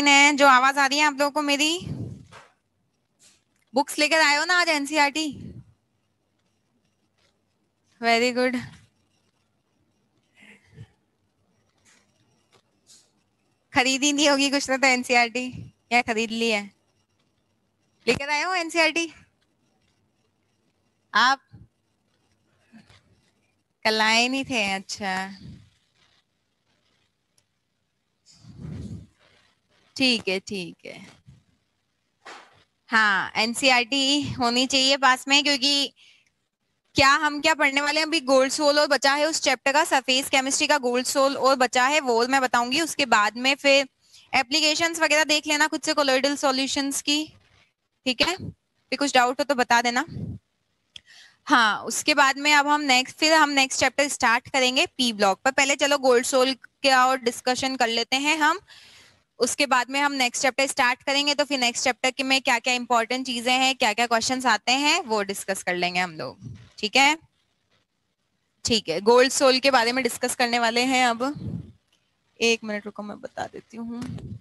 Online है, जो आवाज आ रही है आप लोगों को मेरी? बुक्स लेकर आए हो ना आज एनसीईआरटी? Very good. खरीदी नहीं होगी कुछ तो एनसीईआरटी, या खरीद ली है? लेकर आए हो एनसीईआरटी आप? कल आए नहीं थे? अच्छा, ठीक है ठीक है। हाँ, एनसीईआरटी होनी चाहिए पास में, क्योंकि क्या हम क्या पढ़ने वाले हैं अभी? गोल्ड सोल और बचा है उस चैप्टर का, सरफेस केमिस्ट्री का गोल्ड सोल और बचा है, वो मैं बताऊंगी। उसके बाद में फिर एप्लीकेशंस वगैरह देख लेना खुद से कोलोइडल सॉल्यूशंस की। ठीक है, फिर कुछ डाउट हो तो बता देना। हाँ, उसके बाद में अब हम नेक्स्ट चैप्टर स्टार्ट करेंगे पी ब्लॉक पर। पहले चलो गोल्ड सोल का और डिस्कशन कर लेते हैं हम। उसके बाद में हम नेक्स्ट चैप्टर स्टार्ट करेंगे, तो फिर नेक्स्ट चैप्टर के में क्या क्या इंपॉर्टेंट चीजें हैं, क्या क्या क्वेश्चंस आते हैं, वो डिस्कस कर लेंगे हम लोग। ठीक है ठीक है, गोल्ड सोल के बारे में डिस्कस करने वाले हैं अब। एक मिनट रुको, मैं बता देती हूँ।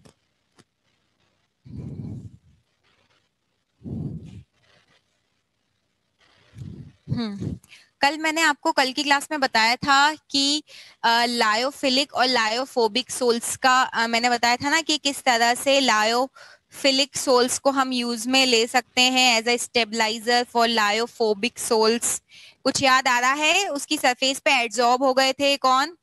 कल मैंने आपको कल की क्लास में बताया था कि लायोफिलिक और लायोफोबिक सोल्स का मैंने बताया था ना कि किस तरह से लायोफिलिक सोल्स को हम यूज में ले सकते हैं as a stabiliser for lyophobic sols. कुछ याद आ रहा है? उसकी सरफेस पे एड्सॉर्ब हो गए थे कौन?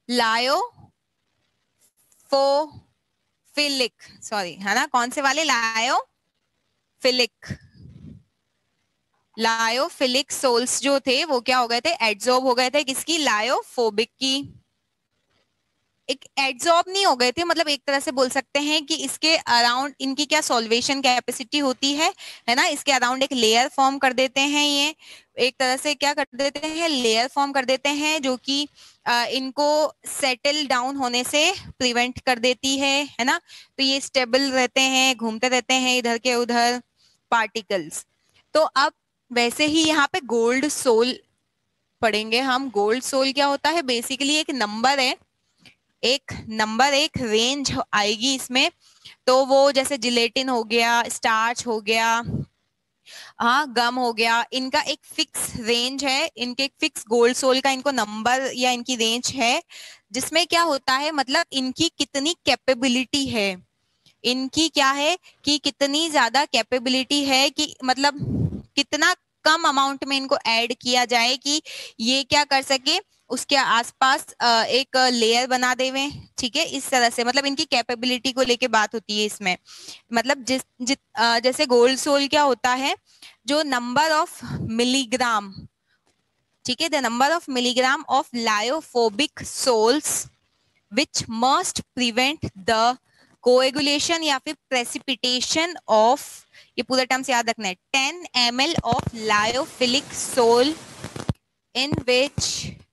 लायोफोफिलिक, सॉरी, है ना? कौन से वाले? लायोफिलिक। लायोफिलिक सोल्स जो थे वो क्या हो गए थे? एड्सॉर्ब हो गए थे किसकी? लायोफोबिक की। एक एड्सॉर्ब नहीं हो गए थे, मतलब एक तरह से बोल सकते हैं कि इसके अराउंड इनकी क्या सॉल्वेशन कैपेसिटी होती है ना? इसके अराउंड एक लेयर फॉर्म कर देते हैं ये। एक तरह से क्या कर देते हैं? लेयर फॉर्म कर देते हैं, जो कि इनको सेटल डाउन होने से प्रिवेंट कर देती है ना? तो ये स्टेबल रहते हैं, घूमते रहते हैं इधर के उधर पार्टिकल्स। तो अब वैसे ही यहाँ पे गोल्ड सोल पढ़ेंगे हम। गोल्ड सोल क्या होता है? बेसिकली एक नंबर है, एक नंबर, एक रेंज आएगी इसमें। तो वो जैसे जिलेटिन हो गया, स्टार्च हो गया, हाँ, गम हो गया, इनका एक फिक्स रेंज है, इनके एक फिक्स गोल्ड सोल का इनको नंबर या इनकी रेंज है, जिसमें क्या होता है, मतलब इनकी कितनी कैपेबिलिटी है, इनकी क्या है कि कितनी ज्यादा कैपेबिलिटी है, कि मतलब कितना कम अमाउंट में इनको ऐड किया जाए कि ये क्या कर सके, उसके आसपास एक लेयर बना देवे। ठीक है, इस तरह से मतलब इनकी कैपेबिलिटी को लेके बात होती है इसमें। मतलब जैसे गोल्ड सोल क्या होता है, जो नंबर ऑफ मिलीग्राम, ठीक है, the number of milligram of lyophobic sols which must prevent the coagulation या फिर precipitation of, ये पूरा टर्म्स याद रखना है, 10 ml of lyophilic sol in which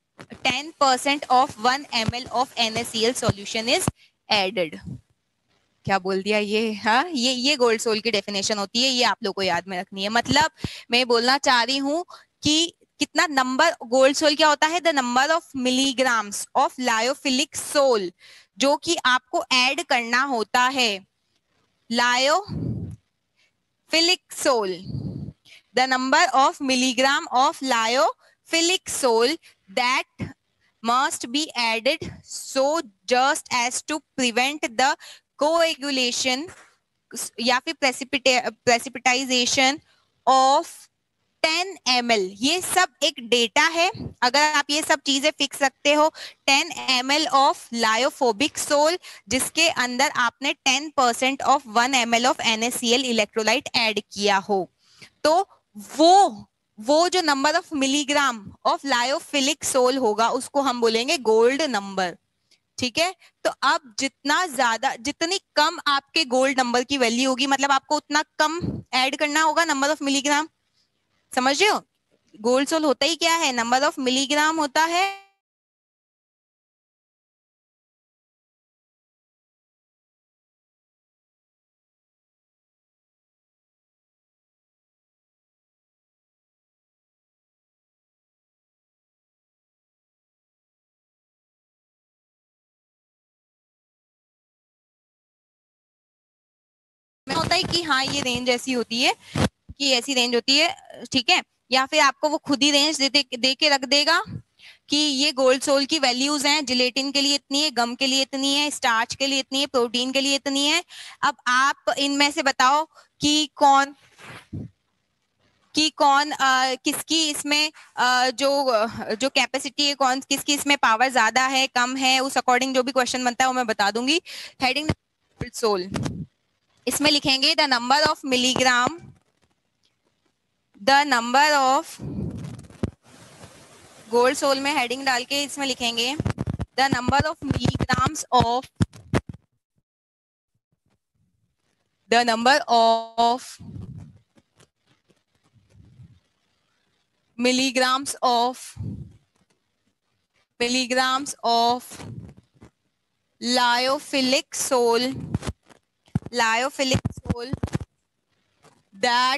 10% of 1 ml of NaCl solution is added। क्या बोल दिया ये? हाँ, ये गोल्ड सोल की डेफिनेशन होती है, ये आप लोग को याद में रखनी है। मतलब मैं बोलना चाह रही हूँ कि कितना नंबर, गोल्ड सोल क्या होता है? The number of milligrams of lyophilic sol, जो कि आपको ऐड करना होता है। Lyophilic sol, the number of milligram of lyophilic sol that must be added so just as to prevent the coagulation या फिर प्रेसिपिटाइजेशन ऑफ 10 ml। ये सब एक डेटा है, अगर आप ये सब चीजें फिक्स रखते हो, 10 ml ऑफ लायोफोबिक सोल जिसके अंदर आपने 10% of 1 ml of NaCl electrolyte add किया हो, तो वो वो जो number of milligram of lyophilic sol होगा उसको हम बोलेंगे गोल्ड नंबर। ठीक है, तो अब जितना ज्यादा, जितनी कम आपके गोल्ड नंबर की वैल्यू होगी, मतलब आपको उतना कम ऐड करना होगा नंबर ऑफ मिलीग्राम। समझ रहे हो? गोल्ड सोल होता ही क्या है? नंबर ऑफ मिलीग्राम होता है। में होता है कि हाँ ये रेंज ऐसी होती है, कि ऐसी रेंज होती है, ठीक है। या फिर आपको वो खुद ही रेंज दे के रख देगा कि ये गोल्ड सोल की वैल्यूज हैं, जिलेटिन के लिए इतनी है, गम के लिए इतनी है, स्टार्च के लिए इतनी है, प्रोटीन के लिए इतनी है। अब आप इनमें से बताओ कि कौन किसकी इसमें जो कैपेसिटी है, कौन किसकी इसमें पावर ज्यादा है कम है, उस अकॉर्डिंग जो भी क्वेश्चन बनता है वो मैं बता दूंगी। हेडिंग सोल, इसमें लिखेंगे the number of milligram, the number of gold sol में हेडिंग डाल के इसमें लिखेंगे the number of milligrams of, the number of milligrams of lyophilic soul, lyophilic soul that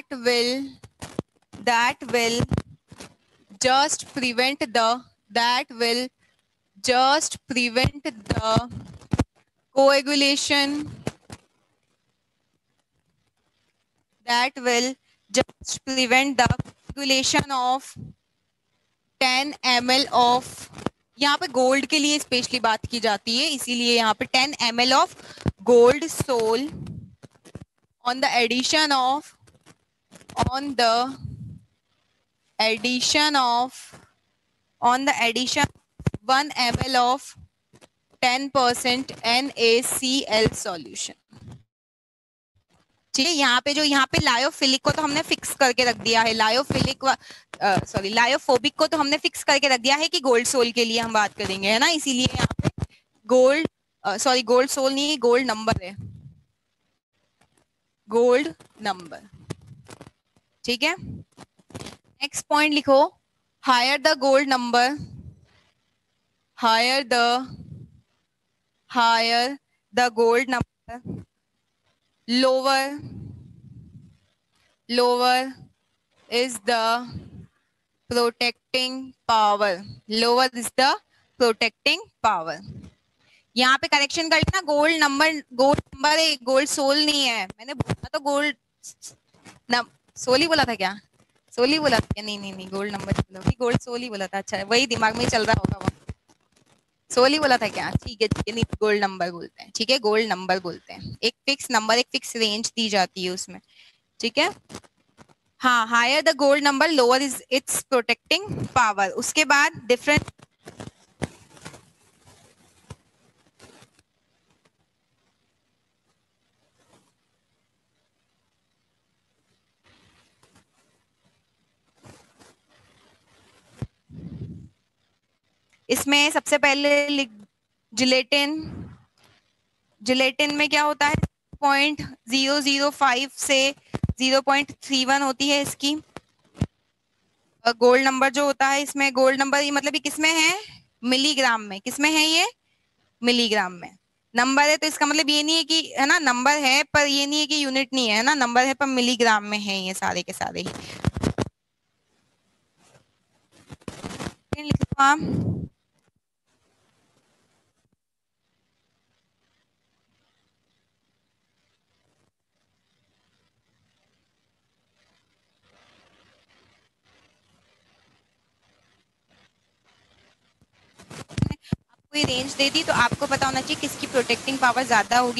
will just prevent the that will just prevent the coagulation, that will just prevent the coagulation of 10 ml of, यहाँ पे gold के लिए specially बात की जाती है इसीलिए यहाँ पे 10 ml of gold sol on the addition of on the addition of on the addition 1 ml of 10% NaCl solution। ठीक है, यहाँ पे लायोफिलिक को तो हमने फिक्स करके रख दिया है, लायोफोबिक को तो हमने फिक्स करके रख दिया है कि गोल्ड सोल के लिए हम बात करेंगे, है ना, इसीलिए यहाँ पे गोल्ड गोल्ड सोल नहीं, गोल्ड नंबर है, गोल्ड नंबर। ठीक है, नेक्स्ट पॉइंट लिखो, higher the gold number, higher the gold number, lower is the protecting power, lower is the protecting power। यहाँ पे करेक्शन कर लेना, गोल्ड नंबर है, गोल्ड सोल नहीं है, मैंने बोला तो गोल्ड सोल ही बोला था क्या, सोल ही बोला था क्या, नहीं नहीं नहीं, गोल्ड नंबर गोल्ड सोल ही बोला था, अच्छा वही दिमाग में चल रहा होगा वो, सोल ही बोला था क्या, ठीक है नहीं, गोल्ड नंबर बोलते हैं, ठीक है, गोल्ड नंबर बोलते हैं, एक फिक्स नंबर, एक फिक्स रेंज दी जाती है उसमें, ठीक है। हाँ, higher the gold number lower is it's protecting power. उसके बाद डिफरेंट, इसमें सबसे पहले जिलेटिन, जिलेटिन में क्या होता है, 0.005 से 0.31 होती है इसकी गोल्ड नंबर जो होता है, इसमें गोल्ड नंबर ये मतलब ये किसमें है, मिलीग्राम में, किसमें है ये, मिलीग्राम में नंबर है, तो इसका मतलब ये नहीं है कि, है ना, नंबर है पर ये नहीं है कि यूनिट नहीं है ना, नंबर है पर मिलीग्राम में है ये सारे के सारे ही। लिख लो आप, रेंज दे दी तो आपको पता होना चाहिए किसकी प्रोटेक्टिंग पावर ज्यादा होगी,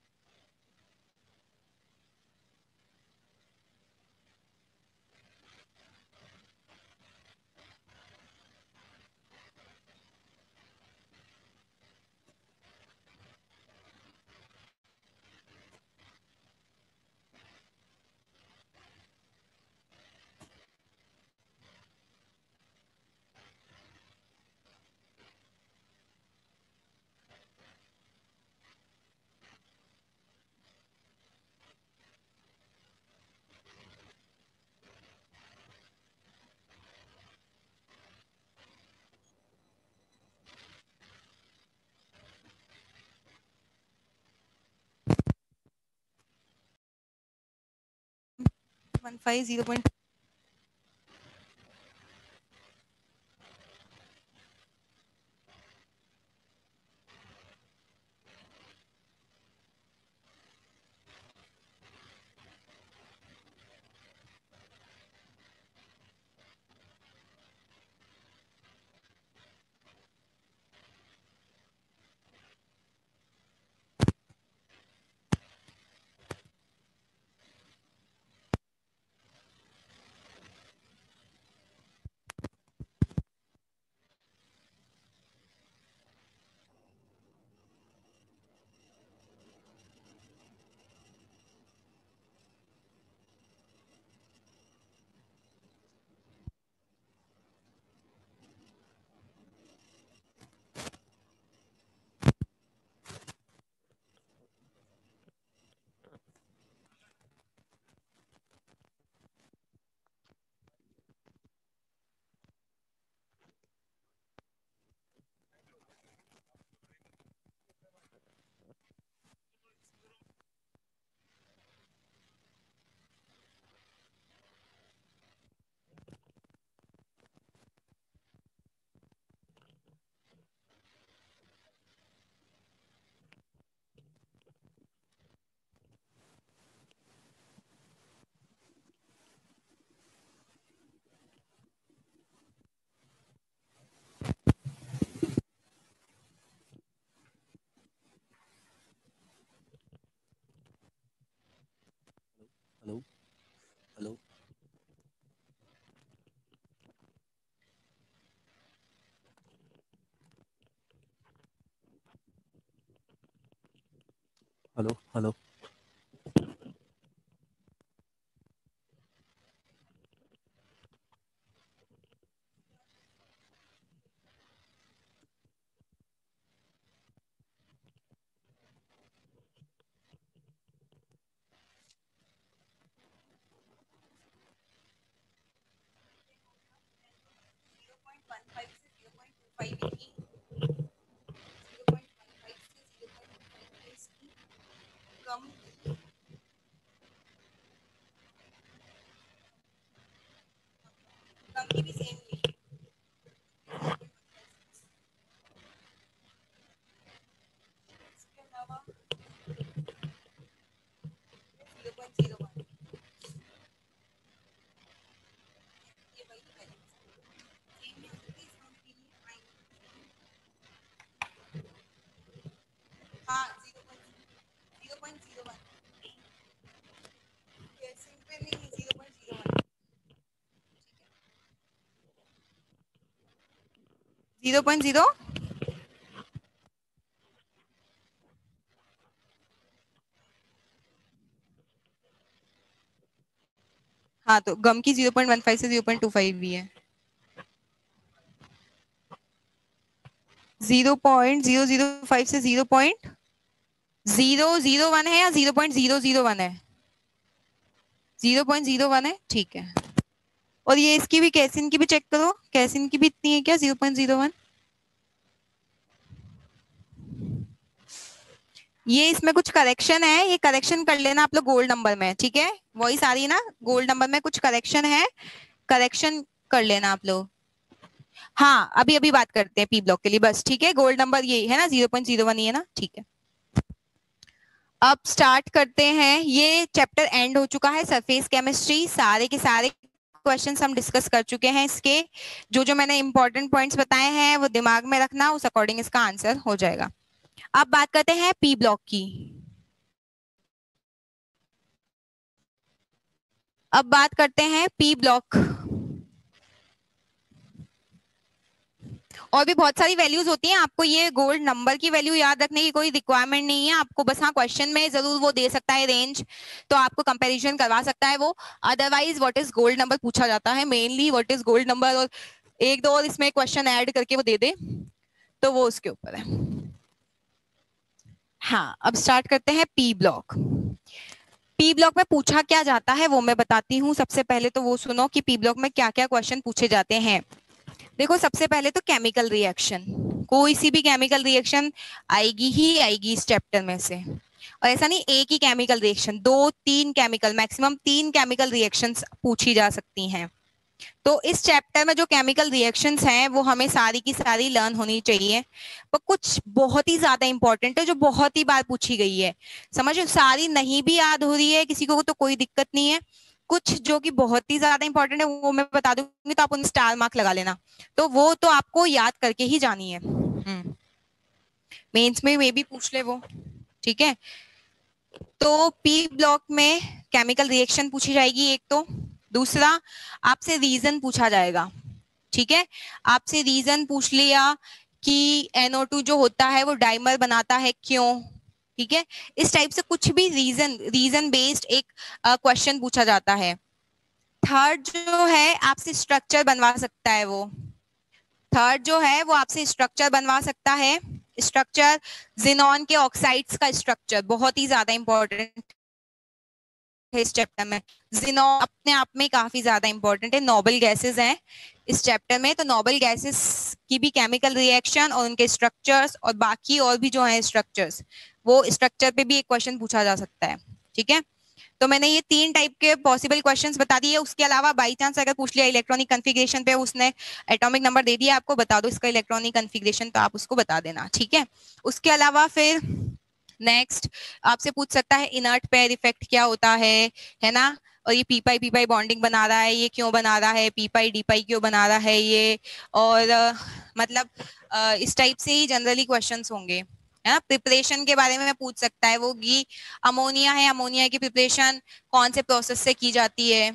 15 0. हेलो हेलो हेलो हेलो हाँ 0.01 सिंपल नहीं 0.01 0.0 हाँ तो गम की 0.15 से 0.25 भी है 0.005 से 0.001 है या 0.001 है 0.01 है ठीक है और ये इसकी भी कैसिन की भी चेक करो कैसिन की भी इतनी है क्या 0.01 ये इसमें कुछ करेक्शन है ये करेक्शन कर लेना आप लोग गोल्ड नंबर में ठीक है वही सारी ना गोल्ड नंबर में कुछ करेक्शन है करेक्शन कर लेना आप लोग हाँ अभी अभी बात करते हैं पी ब्लॉक के लिए बस ठीक है गोल्ड नंबर ये है ना 0.01 ही है ना ठीक है अब स्टार्ट करते हैं ये चैप्टर एंड हो चुका है सरफेस केमिस्ट्री सारे के सारे क्वेश्चंस हम डिस्कस कर चुके हैं इसके जो जो मैंने इंपॉर्टेंट पॉइंट्स बताए हैं वो दिमाग में रखना उस अकॉर्डिंग इसका आंसर हो जाएगा अब बात करते हैं पी ब्लॉक की अब बात करते हैं पी ब्लॉक और भी बहुत सारी वैल्यूज होती हैं आपको ये गोल्ड नंबर की वैल्यू याद रखने की कोई रिक्वायरमेंट नहीं है आपको बस हाँ क्वेश्चन में जरूर वो दे सकता है रेंज तो आपको कंपैरिजन करवा सकता है वो otherwise what is gold number पूछा जाता है mainly what is gold number और एक दो और इसमें क्वेश्चन ऐड करके वो दे दे तो वो उसके ऊपर है हाँ अब स्टार्ट करते हैं पी ब्लॉक पी ब्लॉक में पूछा क्या जाता है वो मैं बताती हूँ सबसे पहले तो वो सुनो कि पी ब्लॉक में क्या क्या क्वेश्चन पूछे जाते हैं देखो सबसे पहले तो केमिकल रिएक्शन कोई सी भी केमिकल रिएक्शन आएगी ही आएगी इस चैप्टर में से और ऐसा नहीं एक ही केमिकल रिएक्शन दो तीन केमिकल मैक्सिमम तीन केमिकल रिएक्शंस पूछी जा सकती हैं तो इस चैप्टर में जो केमिकल रिएक्शंस हैं वो हमें सारी की सारी लर्न होनी चाहिए पर कुछ बहुत ही ज्यादा इंपॉर्टेंट है जो बहुत ही बार पूछी गई है समझो सारी नहीं भी याद हो रही है किसी को तो कोई दिक्कत नहीं है कुछ जो कि बहुत ही ज्यादा इंपॉर्टेंट है वो मैं बता दूंगी तो आप उन स्टार मार्क लगा लेना तो वो तो आपको याद करके ही जानी है मेंस में भी पूछ ले वो ठीक है तो पी ब्लॉक में केमिकल रिएक्शन पूछी जाएगी एक तो दूसरा आपसे रीजन पूछा जाएगा ठीक है आपसे रीजन पूछ लिया कि NO2 जो होता है वो डाइमर बनाता है क्यों ठीक है इस टाइप से कुछ भी रीजन बेस्ड एक क्वेश्चन पूछा जाता है थर्ड जो है आपसे स्ट्रक्चर बनवा सकता है वो थर्ड जो है वो आपसे स्ट्रक्चर बनवा सकता है स्ट्रक्चर जिनॉन के ऑक्साइड्स का स्ट्रक्चर बहुत ही ज्यादा इंपॉर्टेंट है इस चैप्टर में जिनॉन अपने आप में काफी ज्यादा इंपॉर्टेंट है नोबल गैसेस हैं इस चैप्टर में तो नोबल गैसेस की भी केमिकल रिएक्शन और उनके स्ट्रक्चर्स और बाकी और भी जो है स्ट्रक्चर्स वो स्ट्रक्चर पे भी एक क्वेश्चन पूछा जा सकता है ठीक है तो मैंने ये तीन टाइप के पॉसिबल क्वेश्चंस बता दिए उसके अलावा बाई चांस अगर पूछ लिया इलेक्ट्रॉनिक कन्फिग्रेशन पे उसने एटॉमिक नंबर दे दिया आपको बता दो इसका इलेक्ट्रॉनिक कन्फिग्रेशन तो आप उसको बता देना ठीक है उसके अलावा फिर नेक्स्ट आपसे पूछ सकता है इनर्ट पेयर इफेक्ट क्या होता है ना और ये पी पाई बॉन्डिंग बना रहा है ये क्यों बना रहा है डी पाई क्यों बना रहा है ये और मतलब इस टाइप से ही जनरली क्वेश्चंस होंगे है ना। प्रिपरेशन के बारे में पूछ सकता है वो कि अमोनिया है, अमोनिया की प्रिपरेशन कौन से प्रोसेस से की जाती है,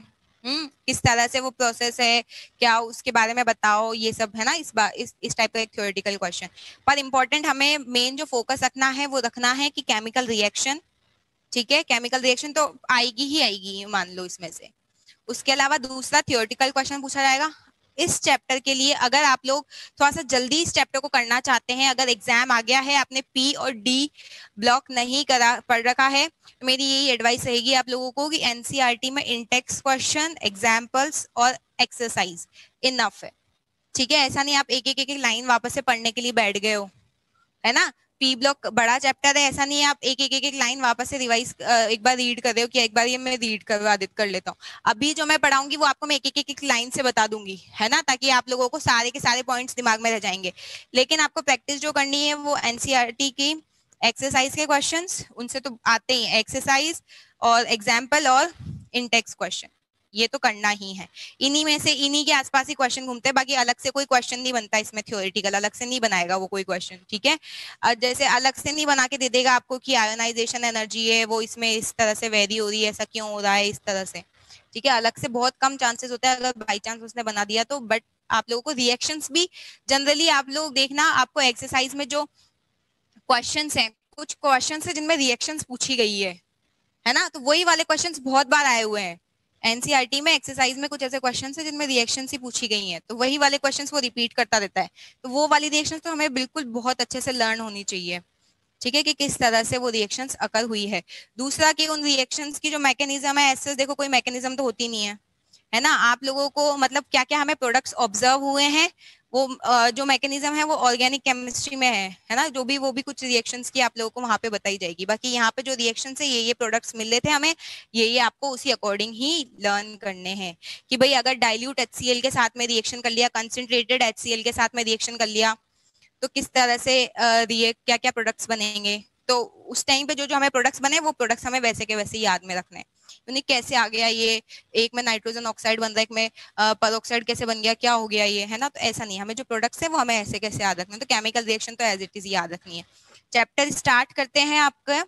किस तरह से वो प्रोसेस है, क्या उसके बारे में बताओ, ये सब है ना। इस टाइप का एक थ्योरेटिकल क्वेश्चन। पर इंपॉर्टेंट हमें मेन जो फोकस रखना है वो रखना है कि केमिकल रिएक्शन, ठीक है, केमिकल रिएक्शन तो आएगी ही आएगी मान लो इसमें से। उसके अलावा दूसरा थियोरेटिकल क्वेश्चन पूछा जाएगा इस चैप्टर के लिए। अगर आप लोग थोड़ा सा जल्दी इस चैप्टर को करना चाहते हैं, अगर एग्जाम आ गया है, आपने पी और डी ब्लॉक नहीं करा पढ़ रखा है, तो मेरी यही एडवाइस रहेगी आप लोगों को कि एनसीईआरटी में इंटेक्स क्वेश्चन, एग्जाम्पल्स और एक्सरसाइज इनफ है, ठीक है। ऐसा नहीं आप एक एक लाइन वापस से पढ़ने के लिए बैठ गए हो, है ना। पी ब्लॉक बड़ा चैप्टर है, ऐसा नहीं है आप एक लाइन वापस से रिवाइज एक बार रीड कर रहे हो कि एक बार ये मैं रीड करवा कर लेता हूँ। अभी जो मैं पढ़ाऊंगी वो आपको मैं एक लाइन से बता दूंगी, है ना, ताकि आप लोगों को सारे के सारे पॉइंट्स दिमाग में रह जाएंगे। लेकिन आपको प्रैक्टिस जो करनी है वो एनसीईआरटी की एक्सरसाइज के क्वेश्चंस, उनसे तो आते ही एक्सरसाइज और एग्जाम्पल और इंटेक्स क्वेश्चन, ये तो करना ही है। इन्हीं में से इन्हीं के आसपास ही क्वेश्चन घूमते हैं, बाकी अलग से कोई क्वेश्चन नहीं बनता इसमें, थ्योरेटिकल अलग से नहीं बनाएगा वो कोई क्वेश्चन, ठीक है। जैसे अलग से नहीं बना के दे देगा आपको कि आयोनाइजेशन एनर्जी है वो इसमें इस तरह से वेरी हो रही है, ऐसा क्यों हो रहा है, इस तरह से, ठीक है। अलग से बहुत कम चांसेस होता है अगर बाई चांस उसने बना दिया तो। बट आप लोगों को रिएक्शंस भी जनरली आप लोग देखना, आपको एक्सरसाइज में जो क्वेश्चंस हैं, कुछ क्वेश्चंस है जिनमें रिएक्शंस पूछी गई है ना, तो वही वाले क्वेश्चंस बहुत बार आए हुए हैं एनसीईआरटी में। एक्सरसाइज में कुछ ऐसे क्वेश्चंस है जिनमें रिएक्शंस ही पूछी गई हैं, तो वही वाले क्वेश्चंस वो रिपीट करता रहता है। तो वो वाली रिएक्शंस तो हमें बिल्कुल बहुत अच्छे से लर्न होनी चाहिए, ठीक है, कि किस तरह से वो रिएक्शंस अकर हुई है। दूसरा कि उन रिएक्शंस की जो मैकेनिज्म है, ऐसे देखो कोई मैकेनिज्म तो होती नहीं है ना। आप लोगों को मतलब क्या क्या हमें प्रोडक्ट्स ऑब्जर्व हुए हैं, वो जो मैकेनिज्म है वो ऑर्गेनिक केमिस्ट्री में है ना, जो भी वो भी कुछ रिएक्शंस की आप लोगों को वहां पे बताई जाएगी। बाकी यहाँ पे जो रिएक्शंस है ये प्रोडक्ट्स मिल रहे थे हमें, ये आपको उसी अकॉर्डिंग ही लर्न करने हैं कि भाई अगर डाइल्यूट HCl के साथ में रिएक्शन कर लिया, कंसंट्रेटेड HCl के साथ में रिएक्शन कर लिया, तो किस तरह से रिएक्ट क्या क्या प्रोडक्ट्स बनेंगे। तो उस टाइम पे जो जो हमें प्रोडक्ट्स बने वो प्रोडक्ट्स हमें वैसे के वैसे ही याद में रखने हैं। यानी कैसे आ गया ये, एक में नाइट्रोजन ऑक्साइड बन रहा है, एक में पर कैसे बन गया, क्या हो गया ये, है ना। तो ऐसा नहीं, हमें जो प्रोडक्ट्स है वो हमें ऐसे कैसे याद रखना है, तो केमिकल रिएक्शन तो एज इट इज याद रखनी है। चैप्टर स्टार्ट करते हैं आपका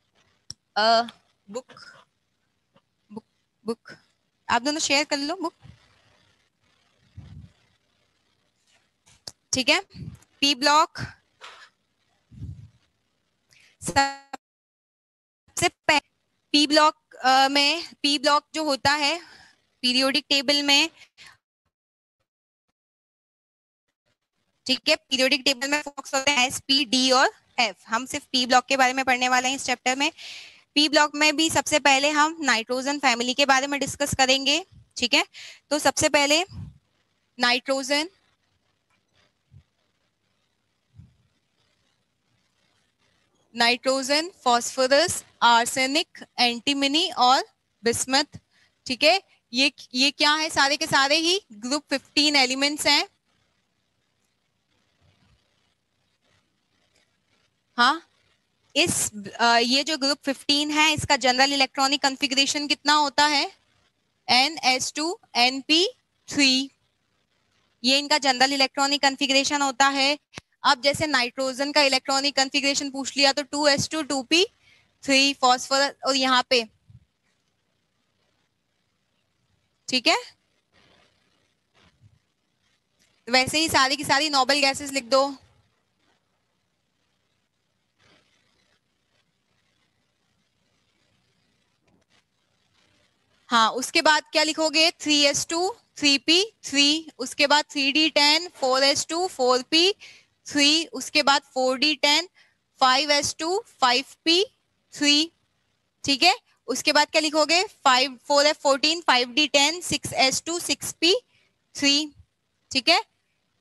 बुक बुक बुक आप दोनों शेयर कर लो बुक, ठीक है। पी ब्लॉक सबसे पहले पी ब्लॉक में पी ब्लॉक जो होता है पीरियोडिक टेबल में, ठीक है, पीरियोडिक टेबल में फोकस होते हैं एस, पी, डी और एफ। हम सिर्फ पी ब्लॉक के बारे में पढ़ने वाले हैं इस चैप्टर में। पी ब्लॉक में भी सबसे पहले हम नाइट्रोजन फैमिली के बारे में डिस्कस करेंगे, ठीक है। तो सबसे पहले nitrogen, nitrogen, phosphorus, arsenic, antimony और बिस्मथ, ठीक है। ये क्या है, सारे के सारे ही ग्रुप 15 एलिमेंट्स हैं। हाँ, ये जो ग्रुप 15 है इसका जनरल इलेक्ट्रॉनिक कॉन्फ़िगरेशन कितना होता है, NS2 NP3, ये इनका जनरल इलेक्ट्रॉनिक कॉन्फ़िगरेशन होता है। अब जैसे नाइट्रोजन का इलेक्ट्रॉनिक कॉन्फ़िगरेशन पूछ लिया तो 2s2 2p3 फॉस्फोरस, और यहाँ पे, ठीक है, वैसे ही सारी की सारी नोबल गैसेस लिख दो। हाँ, उसके बाद क्या लिखोगे, 3s2 3p3, उसके बाद 3d10 4s2 4p3, उसके बाद 4d10 5s2 5p3, ठीक है। उसके बाद क्या लिखोगे, 4f14 5d10 6s2 6p3, ठीक है।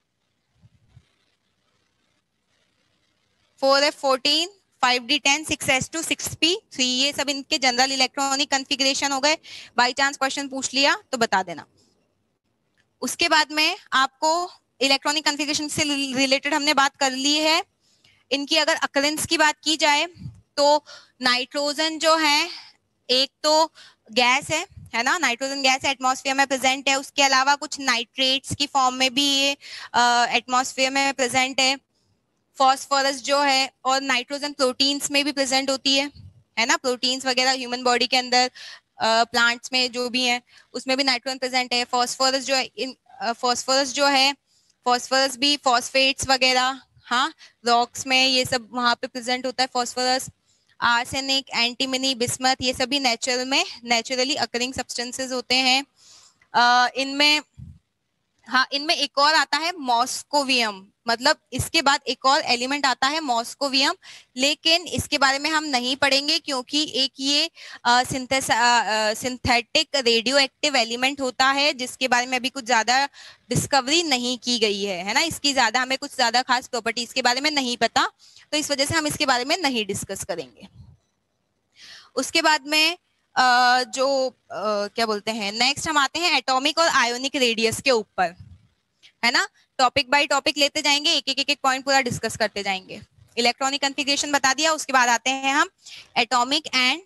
4f14 5d10 6s2 6p3, ये सब इनके जनरल इलेक्ट्रॉनिक कॉन्फ़िगरेशन हो गए। बाई चांस क्वेश्चन पूछ लिया तो बता देना। उसके बाद में आपको इलेक्ट्रॉनिक कॉन्फ़िगरेशन से रिलेटेड हमने बात कर ली है। इनकी अगर अकरेंस की बात की जाए तो नाइट्रोजन जो है एक तो गैस है ना, नाइट्रोजन गैस एटमॉस्फेयर में प्रेजेंट है। उसके अलावा कुछ नाइट्रेट्स की फॉर्म में भी ये एटमॉस्फेयर में प्रेजेंट है। फॉस्फोरस जो है, और नाइट्रोजन प्रोटीन्स में भी प्रेजेंट होती है ना, प्रोटीन्स वगैरह ह्यूमन बॉडी के अंदर, प्लांट्स में जो भी है उसमें भी नाइट्रोजन प्रेजेंट है। फॉस्फोरस जो है फॉस्फोरस जो है, फॉस्फोरस भी फॉस्फेट्स वगैरह, हाँ, रॉक्स में ये सब वहां पे प्रेजेंट होता है फॉस्फोरस। आर्सेनिक, एंटीमनी, बिस्मथ, ये सभी नेचुरली अकरिंग सब्सटेंसेस होते हैं। इनमें, हाँ, इनमें एक और आता है मॉस्कोवियम, मतलब इसके बाद एक और एलिमेंट आता है मॉस्कोवियम, लेकिन इसके बारे में हम नहीं पढ़ेंगे क्योंकि एक ये सिंथेटिक रेडियो एक्टिव एलिमेंट होता है जिसके बारे में अभी कुछ ज्यादा डिस्कवरी नहीं की गई है ना, इसकी ज्यादा हमें कुछ ज्यादा खास प्रॉपर्टीज के बारे में नहीं पता, तो इस वजह से हम इसके बारे में नहीं डिस्कस करेंगे। उसके बाद में क्या बोलते हैं, नेक्स्ट हम आते हैं एटॉमिक और आयोनिक रेडियस के ऊपर, है ना। टॉपिक बाय टॉपिक लेते जाएंगे, एक एक पॉइंट पूरा डिस्कस करते जाएंगे। इलेक्ट्रॉनिक कॉन्फ़िगरेशन बता दिया, उसके बाद आते हैं हम atomic and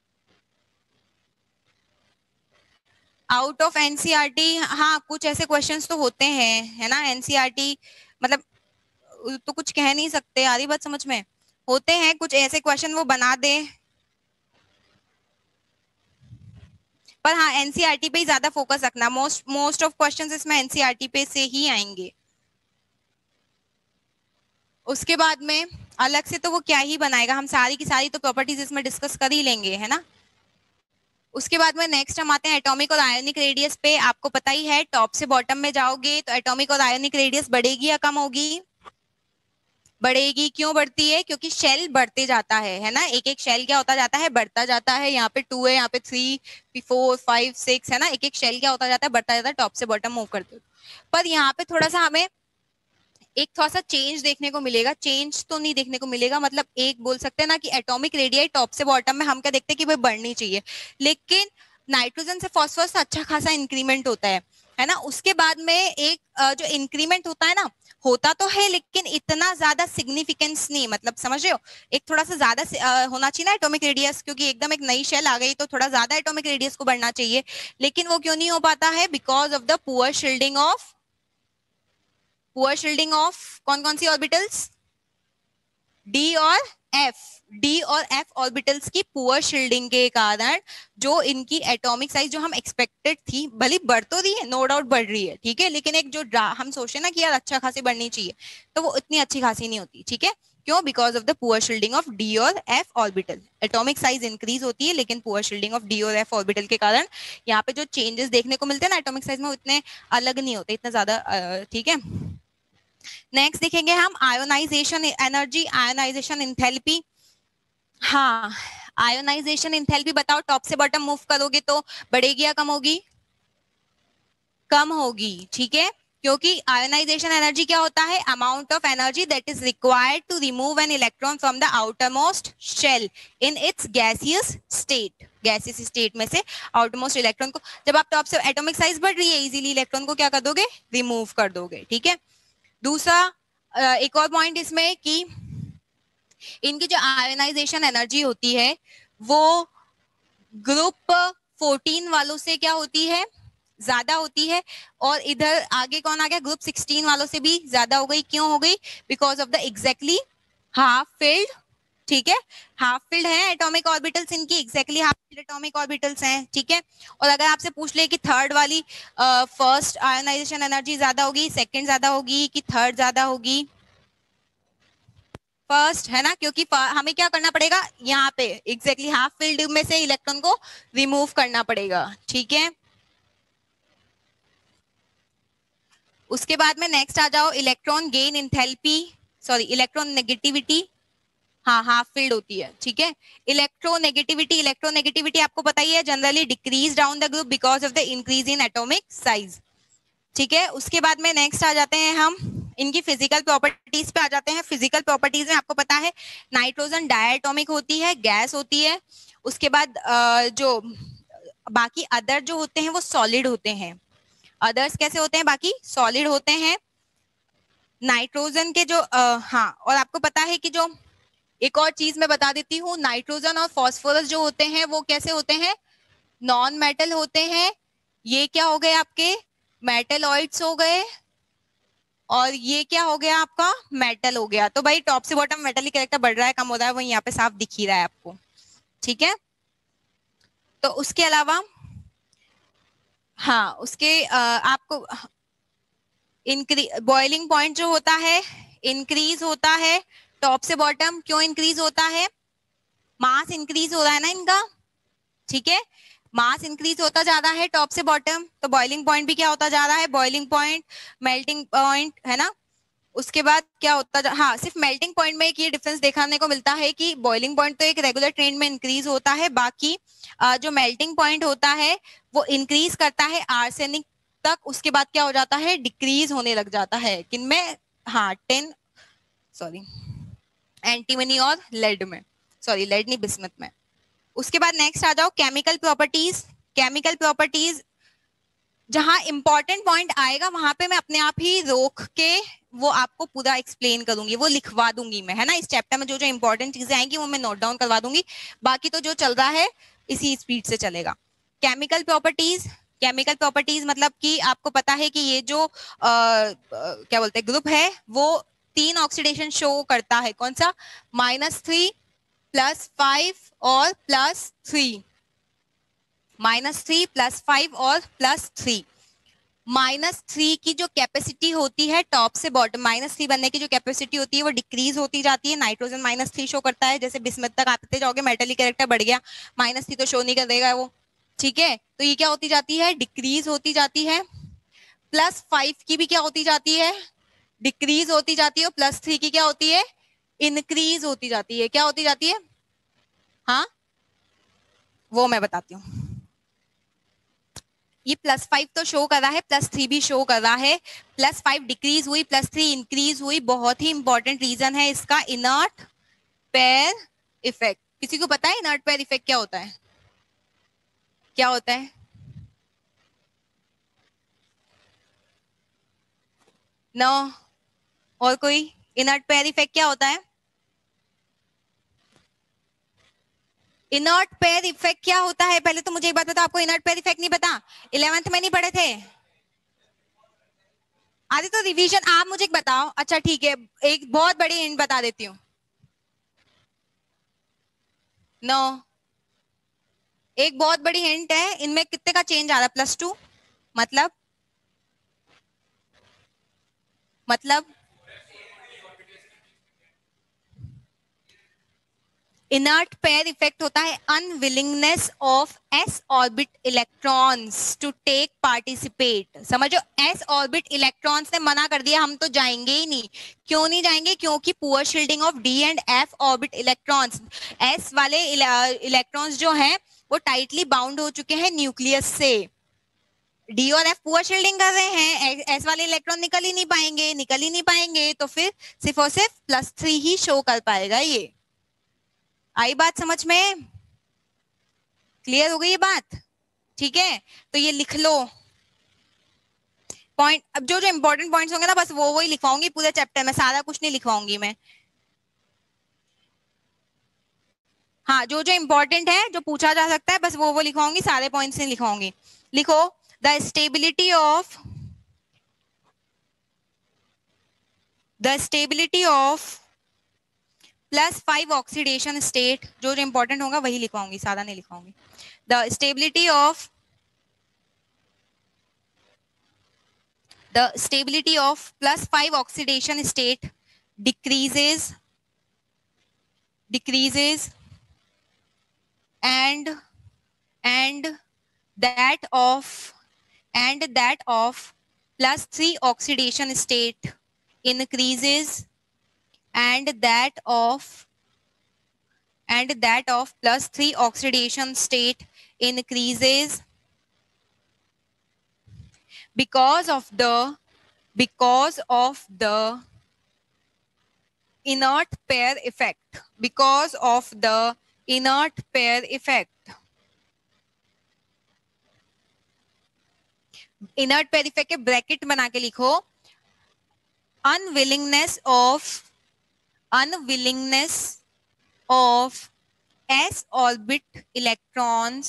out of NCERT. हाँ, कुछ ऐसे क्वेश्चंस तो होते हैं, है ना, एनसीईआरटी मतलब तो कुछ कह नहीं सकते, आ रही बात समझ में, होते हैं कुछ ऐसे क्वेश्चन वो बना दे, पर हाँ एनसीईआरटी पे ही ज्यादा फोकस रखना, मोस्ट ऑफ क्वेश्चंस इसमें एनसीईआरटी पे से ही आएंगे। उसके बाद में अलग से तो वो क्या ही बनाएगा, हम सारी की सारी तो प्रॉपर्टीज इसमें डिस्कस कर ही लेंगे, है ना। उसके बाद में नेक्स्ट हम आते हैं एटॉमिक और आयोनिक रेडियस पे। आपको पता ही है, टॉप से बॉटम में जाओगे तो एटॉमिक और आयोनिक रेडियस बढ़ेगी या कम होगी? बढ़ेगी। क्यों बढ़ती है? क्योंकि शेल बढ़ते जाता है ना, एक एक शेल क्या होता जाता है, बढ़ता जाता है। यहाँ पे 2 है, यहाँ पे 3, 4, 5, 6 है ना, एक एक शेल क्या होता जाता है, बढ़ता जाता है, टॉप से बॉटम मूव करते। पर यहाँ पे थोड़ा सा हमें एक थोड़ा सा चेंज देखने को मिलेगा, चेंज तो नहीं देखने को मिलेगा, मतलब एक बोल सकते हैं ना कि एटॉमिक रेडियस टॉप से बॉटम में हम क्या देखते हैं कि भाई बढ़नी चाहिए, लेकिन नाइट्रोजन से फॉस्फोरस से अच्छा खासा इंक्रीमेंट होता है ना। उसके बाद में एक जो इंक्रीमेंट होता है ना, होता तो है लेकिन इतना ज्यादा सिग्निफिकेंस नहीं, मतलब समझ रहे हो, एक थोड़ा सा ज्यादा होना चाहिए ना एटॉमिक रेडियस, क्योंकि एकदम एक नई शेल आ गई तो थोड़ा ज्यादा एटॉमिक रेडियस को बढ़ना चाहिए, लेकिन वो क्यों नहीं हो पाता है? Because of the poor shielding of कौन कौन सी ऑर्बिटल्स? डी और एफ। डी और एफ ऑर्बिटल्स की पुअर शील्डिंग के कारण जो इनकी एटॉमिक साइज जो हम एक्सपेक्टेड थी, भले बढ़ तो रही है, नो डाउट बढ़ रही है, ठीक है, लेकिन एक जो हम सोचे ना कि यार अच्छा खासी बढ़नी चाहिए, तो वो इतनी अच्छी खासी नहीं होती, ठीक है। क्यों? Because of the poor shielding of D और F orbital. Atomic size increase होती है लेकिन पुअर शील्डिंग ऑफ डी और एफ ऑर्बिटल के कारण यहाँ पे जो चेंजेस देखने को मिलते हैं ना एटॉमिक साइज में, उतने अलग नहीं होते, इतना ज्यादा, ठीक है। नेक्स्ट देखेंगे हम आयोनाइजेशन एनर्जी, आयोनाइजेशन इंथैल्पी। हाँ, आयोनाइजेशन इंथैल्पी बताओ, टॉप से बॉटम मूव करोगे तो बढ़ेगी या कम होगी? कम होगी, ठीक है, क्योंकि आयोनाइजेशन एनर्जी क्या होता है? Amount of energy that is required to remove an electron from the outer most shell in its gaseous state. Gaseous state में से आउटर मोस्ट इलेक्ट्रॉन को, जब आप टॉप से एटॉमिक साइज बढ़ रही है, इजीली इलेक्ट्रॉन को क्या कर दोगे? रिमूव कर दोगे, ठीक है। दूसरा एक और पॉइंट इसमें कि इनकी जो आयोनाइजेशन एनर्जी होती है वो ग्रुप 14 वालों से क्या होती है? ज्यादा होती है, और इधर आगे कौन आ गया? ग्रुप 16 वालों से भी ज्यादा हो गई। क्यों हो गई? Because of the exactly half filled, ठीक है, हाफ फिल्ड है एटॉमिक ऑर्बिटल्स इनकी, exactly half filled atomic orbitals हैं, ठीक है। और अगर आपसे पूछ ले कि थर्ड वाली फर्स्ट आयोनाइजेशन एनर्जी ज्यादा होगी, सेकंड ज्यादा होगी कि थर्ड ज्यादा होगी? फर्स्ट, है ना, क्योंकि हमें क्या करना पड़ेगा यहाँ पे, एग्जैक्टली हाफ फिल्ड में से इलेक्ट्रॉन को रिमूव करना पड़ेगा, ठीक है। उसके बाद में नेक्स्ट आ जाओ, electron gain enthalpy, sorry electron negativity. हाँ, हाफ फील्ड होती है, ठीक है। इलेक्ट्रोनेगेटिविटी, इलेक्ट्रोनेगेटिविटी आपको पता ही है, generally decrease down the group because of the increase in atomic size, ठीक है। उसके बाद में नेक्स्ट आ जाते हैं हम इनकी फिजिकल प्रॉपर्टीज पे आ जाते हैं। फिजिकल प्रॉपर्टीज में आपको पता है नाइट्रोजन डायटोमिक होती है, गैस होती है। उसके बाद जो बाकी अदर जो होते हैं वो सॉलिड होते हैं। अदर्स कैसे होते हैं? बाकी सॉलिड होते हैं। नाइट्रोजन के जो हाँ, और आपको पता है कि जो एक और चीज मैं बता देती हूँ, नाइट्रोजन और फॉस्फोरस जो होते हैं वो कैसे होते हैं? नॉन मेटल होते हैं। ये क्या हो गए आपके? मेटलॉइड्स हो गए, और ये क्या हो गया आपका, मेटल हो गया। तो भाई टॉप से बॉटम मेटल ही कैरेक्टर बढ़ रहा है कम हो रहा है, वो यहाँ पे साफ दिख ही रहा है आपको, ठीक है। तो उसके अलावा हाँ उसके आपको इंक्री बॉइलिंग पॉइंट जो होता है इंक्रीज होता है टॉप से बॉटम। क्यों इंक्रीज होता है, मास इंक्रीज हो रहा है ना इनका, ठीक है। मास इंक्रीज होता जा रहा है टॉप से बॉटम, तो बॉइलिंग पॉइंट भी क्या होता जा रहा है, बॉइलिंग पॉइंट, मेल्टिंग पॉइंट, है ना। उसके बाद क्या होता हाँ सिर्फ मेल्टिंग पॉइंट में एक ये डिफरेंस देखने को मिलता है कि बॉइलिंग पॉइंट तो एक रेगुलर ट्रेंड में इंक्रीज होता है, बाकी जो मेल्टिंग पॉइंट होता है वो इंक्रीज करता है आर्सेनिक तक, उसके बाद क्या हो जाता है, डिक्रीज होने लग जाता है किनमें, हाँ टिन, सॉरी एंटीमनी और लेड में, सॉरी लेड नहीं बिस्मथ में। उसके बाद नेक्स्ट आ जाओ केमिकल प्रॉपर्टीज। केमिकल प्रॉपर्टीज जहां इंपॉर्टेंट पॉइंट आएगा वहां पे मैं अपने आप ही रोक के वो आपको पूरा एक्सप्लेन करूंगी, वो लिखवा दूंगी मैं, है ना। इस चैप्टर में जो जो इंपॉर्टेंट चीजें आएंगी वो मैं नोट डाउन करवा दूंगी, बाकी तो जो चल रहा है इसी स्पीड से चलेगा। केमिकल प्रॉपर्टीज, केमिकल प्रॉपर्टीज मतलब कि आपको पता है कि ये जो क्या बोलते हैं ग्रुप है वो 3 ऑक्सीडेशन शो करता है, कौन सा, -3, +5 और +3, -3 +5 और +3। -3 की जो कैपेसिटी होती है टॉप से बॉटम, -3 बनने की जो कैपेसिटी होती है वो डिक्रीज होती जाती है। नाइट्रोजन -3 शो करता है, जैसे बिस्मथ तक आते जाओगे मेटलिक कैरेक्टर बढ़ गया, -3 तो शो नहीं करेगा वो, ठीक है। तो ये क्या होती जाती है, डिक्रीज होती जाती है। +5 की भी क्या होती जाती है, डिक्रीज होती जाती है। और +3 की क्या होती है, इंक्रीज होती जाती है। क्या होती जाती है, हाँ वो मैं बताती हूँ। ये +5 तो शो कर रहा है, +3 भी शो कर रहा है। +5 डिक्रीज हुई, +3 इंक्रीज हुई। बहुत ही इंपॉर्टेंट रीजन है इसका, इनर्ट पेयर इफेक्ट। किसी को पता है इनर्ट पेयर इफेक्ट क्या होता है, क्या होता है, नो, और कोई, इनर्ट पेयर इफेक्ट क्या होता है, इनर्ट पेयर इफेक्ट क्या होता है, पहले तो मुझे एक बात बताओ, आपको इनर्ट पेयर इफेक्ट नहीं पता, 11th में नहीं पढ़े थे, आधे तो रिवीजन। आप मुझे एक बताओ, अच्छा ठीक है, एक बहुत बड़ी हिंट बता देती हूँ, नो, एक बहुत बड़ी हिंट है, इनमें कितने का चेंज आ रहा है, +2, मतलब, मतलब इनर्ट पेयर इफेक्ट होता है unwillingness of S orbit electrons to take participate. समझो, एस ऑर्बिट इलेक्ट्रॉन्स ने मना कर दिया, हम तो जाएंगे ही नहीं। क्यों नहीं जाएंगे, क्योंकि poor shielding of D and F orbit electrons, S वाले इलेक्ट्रॉन्स जो हैं वो टाइटली बाउंड हो चुके हैं न्यूक्लियस से, डी और एफ पुअर शील्डिंग कर रहे हैं, एस वाले इलेक्ट्रॉन निकल ही नहीं पाएंगे, निकल ही नहीं पाएंगे, तो फिर सिर्फ और सिर्फ +3 ही शो कर पाएगा ये। आई बात समझ में, क्लियर हो गई ये बात, ठीक है। तो ये लिख लो पॉइंट, अब जो जो इंपॉर्टेंट पॉइंट्स होंगे ना बस वो ही लिखवाऊंगी पूरे चैप्टर में, सारा कुछ नहीं लिखवाऊंगी मैं। हाँ जो जो इंपॉर्टेंट है, जो पूछा जा सकता है, बस वो लिखवाऊंगी, सारे पॉइंट्स नहीं लिखवाऊंगी। लिखो, the stability of, the stability of +5 oxidation state, जो जो इंपॉर्टेंट होगा वही लिखवाऊंगी, सारा नहीं लिखवाऊंगी। The stability of, the stability of +5 oxidation state decreases, decreases, and and that of, and that of +3 oxidation state increases, and that of, and that of +3 oxidation state increases because of the, because of the inert pair effect, because of the inert pair effect. Inert pair effect के bracket बना के लिखो, unwillingness of, unwillingness of S orbit electrons,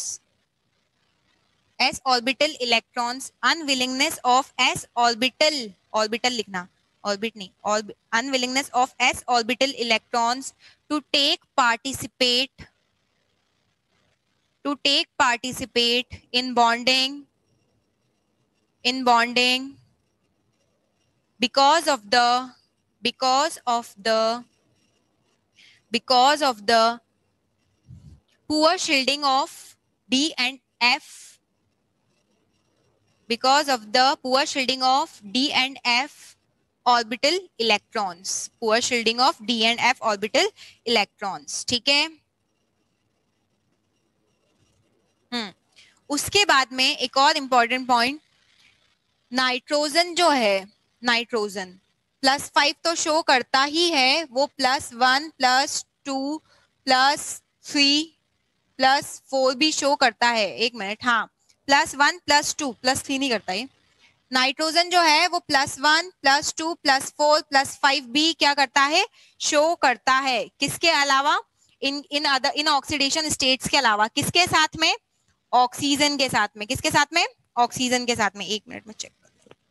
S orbital electrons, unwillingness of S orbital, orbital लिखना, orbit नहीं, unwillingness of s orbital electrons to take participate in bonding because of the because of the because of the poor shielding of D and F because of the poor shielding of D and F orbital electrons, poor shielding of D and F orbital electrons. ठीक है. उसके बाद में एक और important point, nitrogen जो है, nitrogen +5 तो शो करता ही है, वो +1 +2 +3 +4 भी शो करता है. एक मिनट, हाँ, +1 +2 +3 नहीं करता है. नाइट्रोजन जो है वो +1 +2 +4 +5 भी क्या करता है, शो करता है. किसके अलावा? इन ऑक्सीडेशन स्टेट्स के अलावा. किसके साथ में? ऑक्सीजन के साथ में. किसके साथ में? ऑक्सीजन के साथ में. एक मिनट में चेक कर.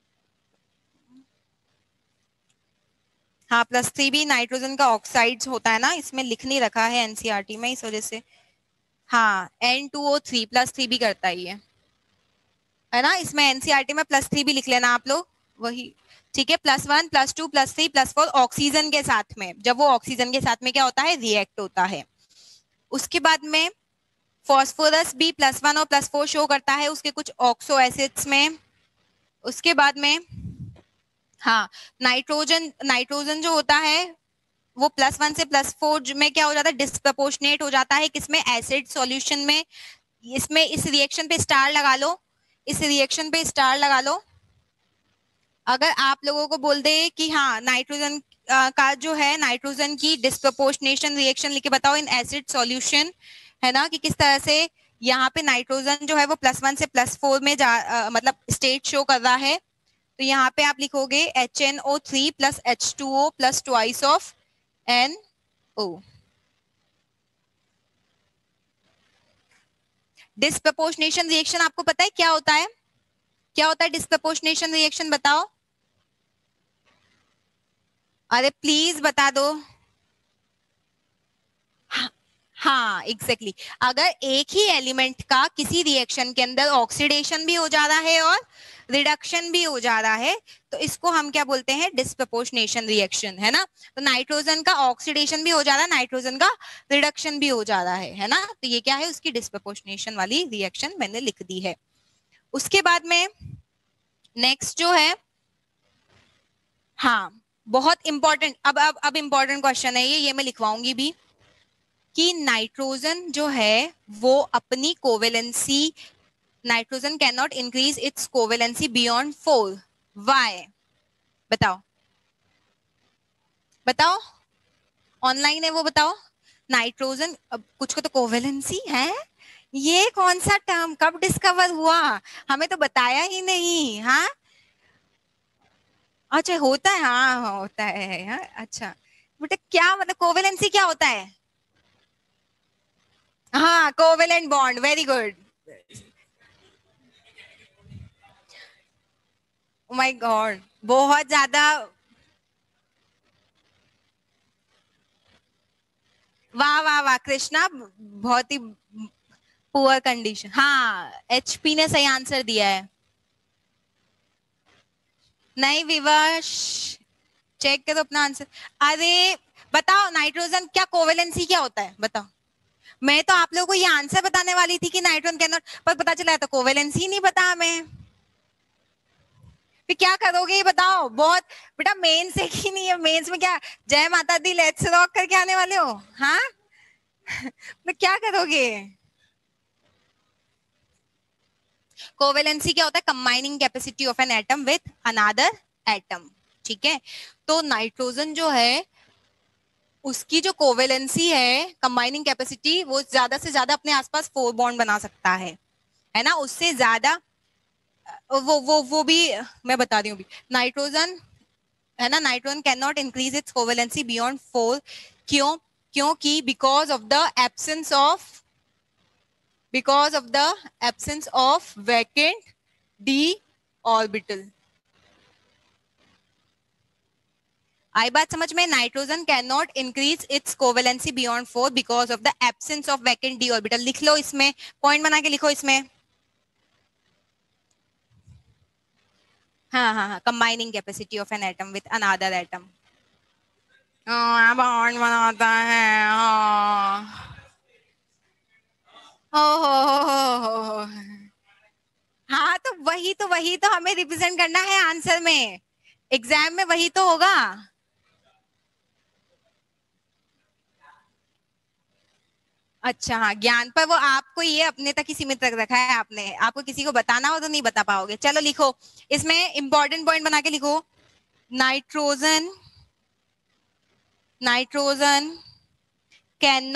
हाँ, +3 भी नाइट्रोजन का ऑक्साइड्स होता है ना, इसमें लिख नहीं रखा है एनसीईआरटी में, इस वजह से. हाँ, N2O3 +3 भी करता ही है ना, इसमें एनसीईआरटी में +3 भी लिख लेना आप लोग, वही. ठीक है, +1 +2 +3 +4 ऑक्सीजन के साथ में. जब वो ऑक्सीजन के साथ में क्या होता है, रिएक्ट होता है. उसके बाद में फॉस्फोरस भी +1 और +4 शो करता है उसके कुछ ऑक्सो एसिड्स में. उसके बाद में हाँ, नाइट्रोजन जो होता है वो +1 से +4 में क्या हो जाता है, डिस्प्रपोर्शनेट हो जाता है. किसमें? एसिड सॉल्यूशन में. इसमें इस रिएक्शन पे स्टार लगा लो, इस रिएक्शन पे स्टार लगा लो. अगर आप लोगों को बोल दे कि हाँ, नाइट्रोजन का जो है, नाइट्रोजन की डिस्प्रपोर्शनेशन रिएक्शन लिख के बताओ इन एसिड सॉल्यूशन, है ना, कि किस तरह से यहाँ पे नाइट्रोजन जो है वो +1 से +4 में मतलब स्टेट शो कर रहा है. तो यहाँ पे आप लिखोगे HNO3 + H2O + twice of NO. Disproportionation reaction आपको पता है क्या होता है? क्या होता है डिस्प्रपोर्शनेशन रिएक्शन, बताओ. अरे प्लीज बता दो. हाँ, एग्जैक्टली. अगर एक ही एलिमेंट का किसी रिएक्शन के अंदर ऑक्सीडेशन भी हो जा रहा है और रिडक्शन भी हो जा रहा है, तो इसको हम क्या बोलते हैं, डिस्प्रपोर्शनेशन रिएक्शन, है ना. तो नाइट्रोजन का ऑक्सीडेशन भी हो जा रहा है, नाइट्रोजन का रिडक्शन भी हो जा रहा है ना. तो ये क्या है, उसकी डिस्प्रपोर्शनेशन वाली रिएक्शन मैंने लिख दी है. उसके बाद में नेक्स्ट जो है, हाँ, बहुत इंपॉर्टेंट, अब इंपॉर्टेंट क्वेश्चन है ये मैं लिखवाऊंगी भी, कि नाइट्रोजन जो है वो अपनी covalency, nitrogen can not increase its covalency beyond 4. Why? बताओ, बताओ, ऑनलाइन है वो, बताओ. नाइट्रोजन कुछ को तो कोवेलेंसी है, ये कौन सा टर्म कब डिस्कवर हुआ, हमें तो बताया ही नहीं. हाँ, अच्छा होता है, हाँ होता है. हाँ, अच्छा बेटा, क्या मतलब कोवेलेंसी क्या होता है? हाँ, covalent bond, very good. Oh my god, बहुत ज्यादा. वाह वाह वाह कृष्णा, बहुत ही पुअर कंडीशन. हाँ, एचपी ने सही आंसर दिया है. नहीं विवाश, चेक करो अपना आंसर. अरे बताओ, नाइट्रोजन क्या कोवेलेंसी क्या होता है, बताओ. मैं तो आप लोगों को ये आंसर बताने वाली थी कि नाइट्रोजन कैन नॉट, पर पता चला तो कोवेलेंसी नहीं पता हमें. फिर क्या करोगे ये बताओ. बहुत बेटा, मेंस है कि नहीं है, मेंस में क्या जय माता दी लेट्स रॉक करके आने वाले हो? हाँ. तो क्या करोगे? कोवेलेंसी क्या होता है? Combining capacity of an atom with another atom. ठीक है, तो नाइट्रोजन जो है उसकी जो कोवेलेंसी है, कंबाइनिंग कैपेसिटी, वो ज्यादा से ज्यादा अपने आसपास 4 बॉन्ड बना सकता है ना. उससे ज्यादा वो भी मैं बता रही हूँ. नाइट्रोजन, है ना, nitrogen can not increase its covalency beyond 4. क्यों? क्योंकि because of the absence of vacant D orbital. आई बात समझ में? Nitrogen can not increase its covalency beyond 4 because of the absence of vacant D orbital. लिख लो इसमें, पॉइंट बना के लिखो इसमें। हाँ हाँ हाँ, combining capacity of an atom with another atom. Bond बनाता है, हाँ। हो। हाँ तो वही तो हमें रिप्रेजेंट करना है आंसर में, एग्जाम में वही तो होगा। अच्छा हाँ, ज्ञान पर वो आपको ये अपने तक ही सीमित रख रखा है आपने, आपको किसी को बताना हो तो नहीं बता पाओगे। चलो लिखो, इसमें इंपॉर्टेंट पॉइंट बना के लिखो। Nitrogen nitrogen can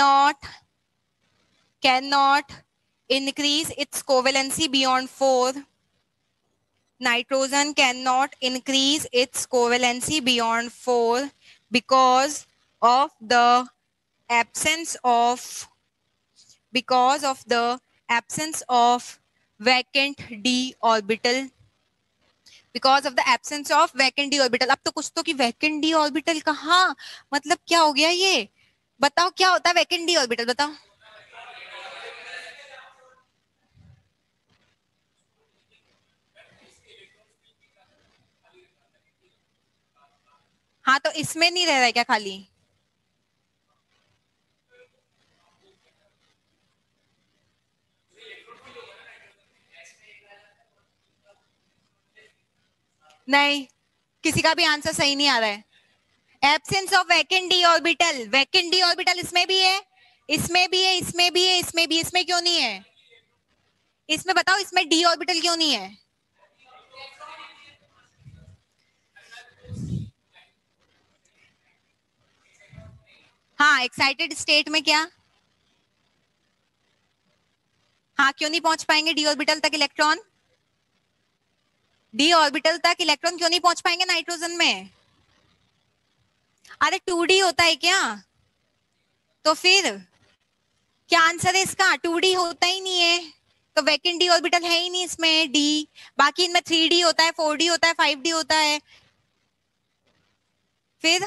not increase its covalency beyond 4. Nitrogen cannot increase its covalency beyond 4 because of the absence of vacant d orbital, because of the absence of vacant D orbital. अब तो कुछ तो कि vacant D orbital कहाँ, मतलब क्या हो गया ये? बताओ क्या होता है वैकेंट डी ऑर्बिटल, बताओ। हाँ तो इसमें नहीं रह रहा है क्या खाली? नहीं, किसी का भी आंसर सही नहीं आ रहा है। Absence of vacant D orbital, vacant D orbital इसमें भी है, इसमें भी है, इसमें भी है, इसमें भी, इसमें क्यों नहीं है? इसमें बताओ, इसमें डी ऑर्बिटल क्यों नहीं है? हाँ, एक्साइटेड स्टेट में क्या? हाँ, क्यों नहीं पहुंच पाएंगे डी ऑर्बिटल तक इलेक्ट्रॉन? डी ऑर्बिटल तक इलेक्ट्रॉन क्यों नहीं पहुंच पाएंगे नाइट्रोजन में? अरे 2D होता है क्या? तो फिर क्या आंसर है इसका? 2D होता ही नहीं है, तो वैकेंट डी ऑर्बिटल है ही नहीं इसमें डी। बाकी इनमें 3D होता है, 4D होता है, 5D होता है। फिर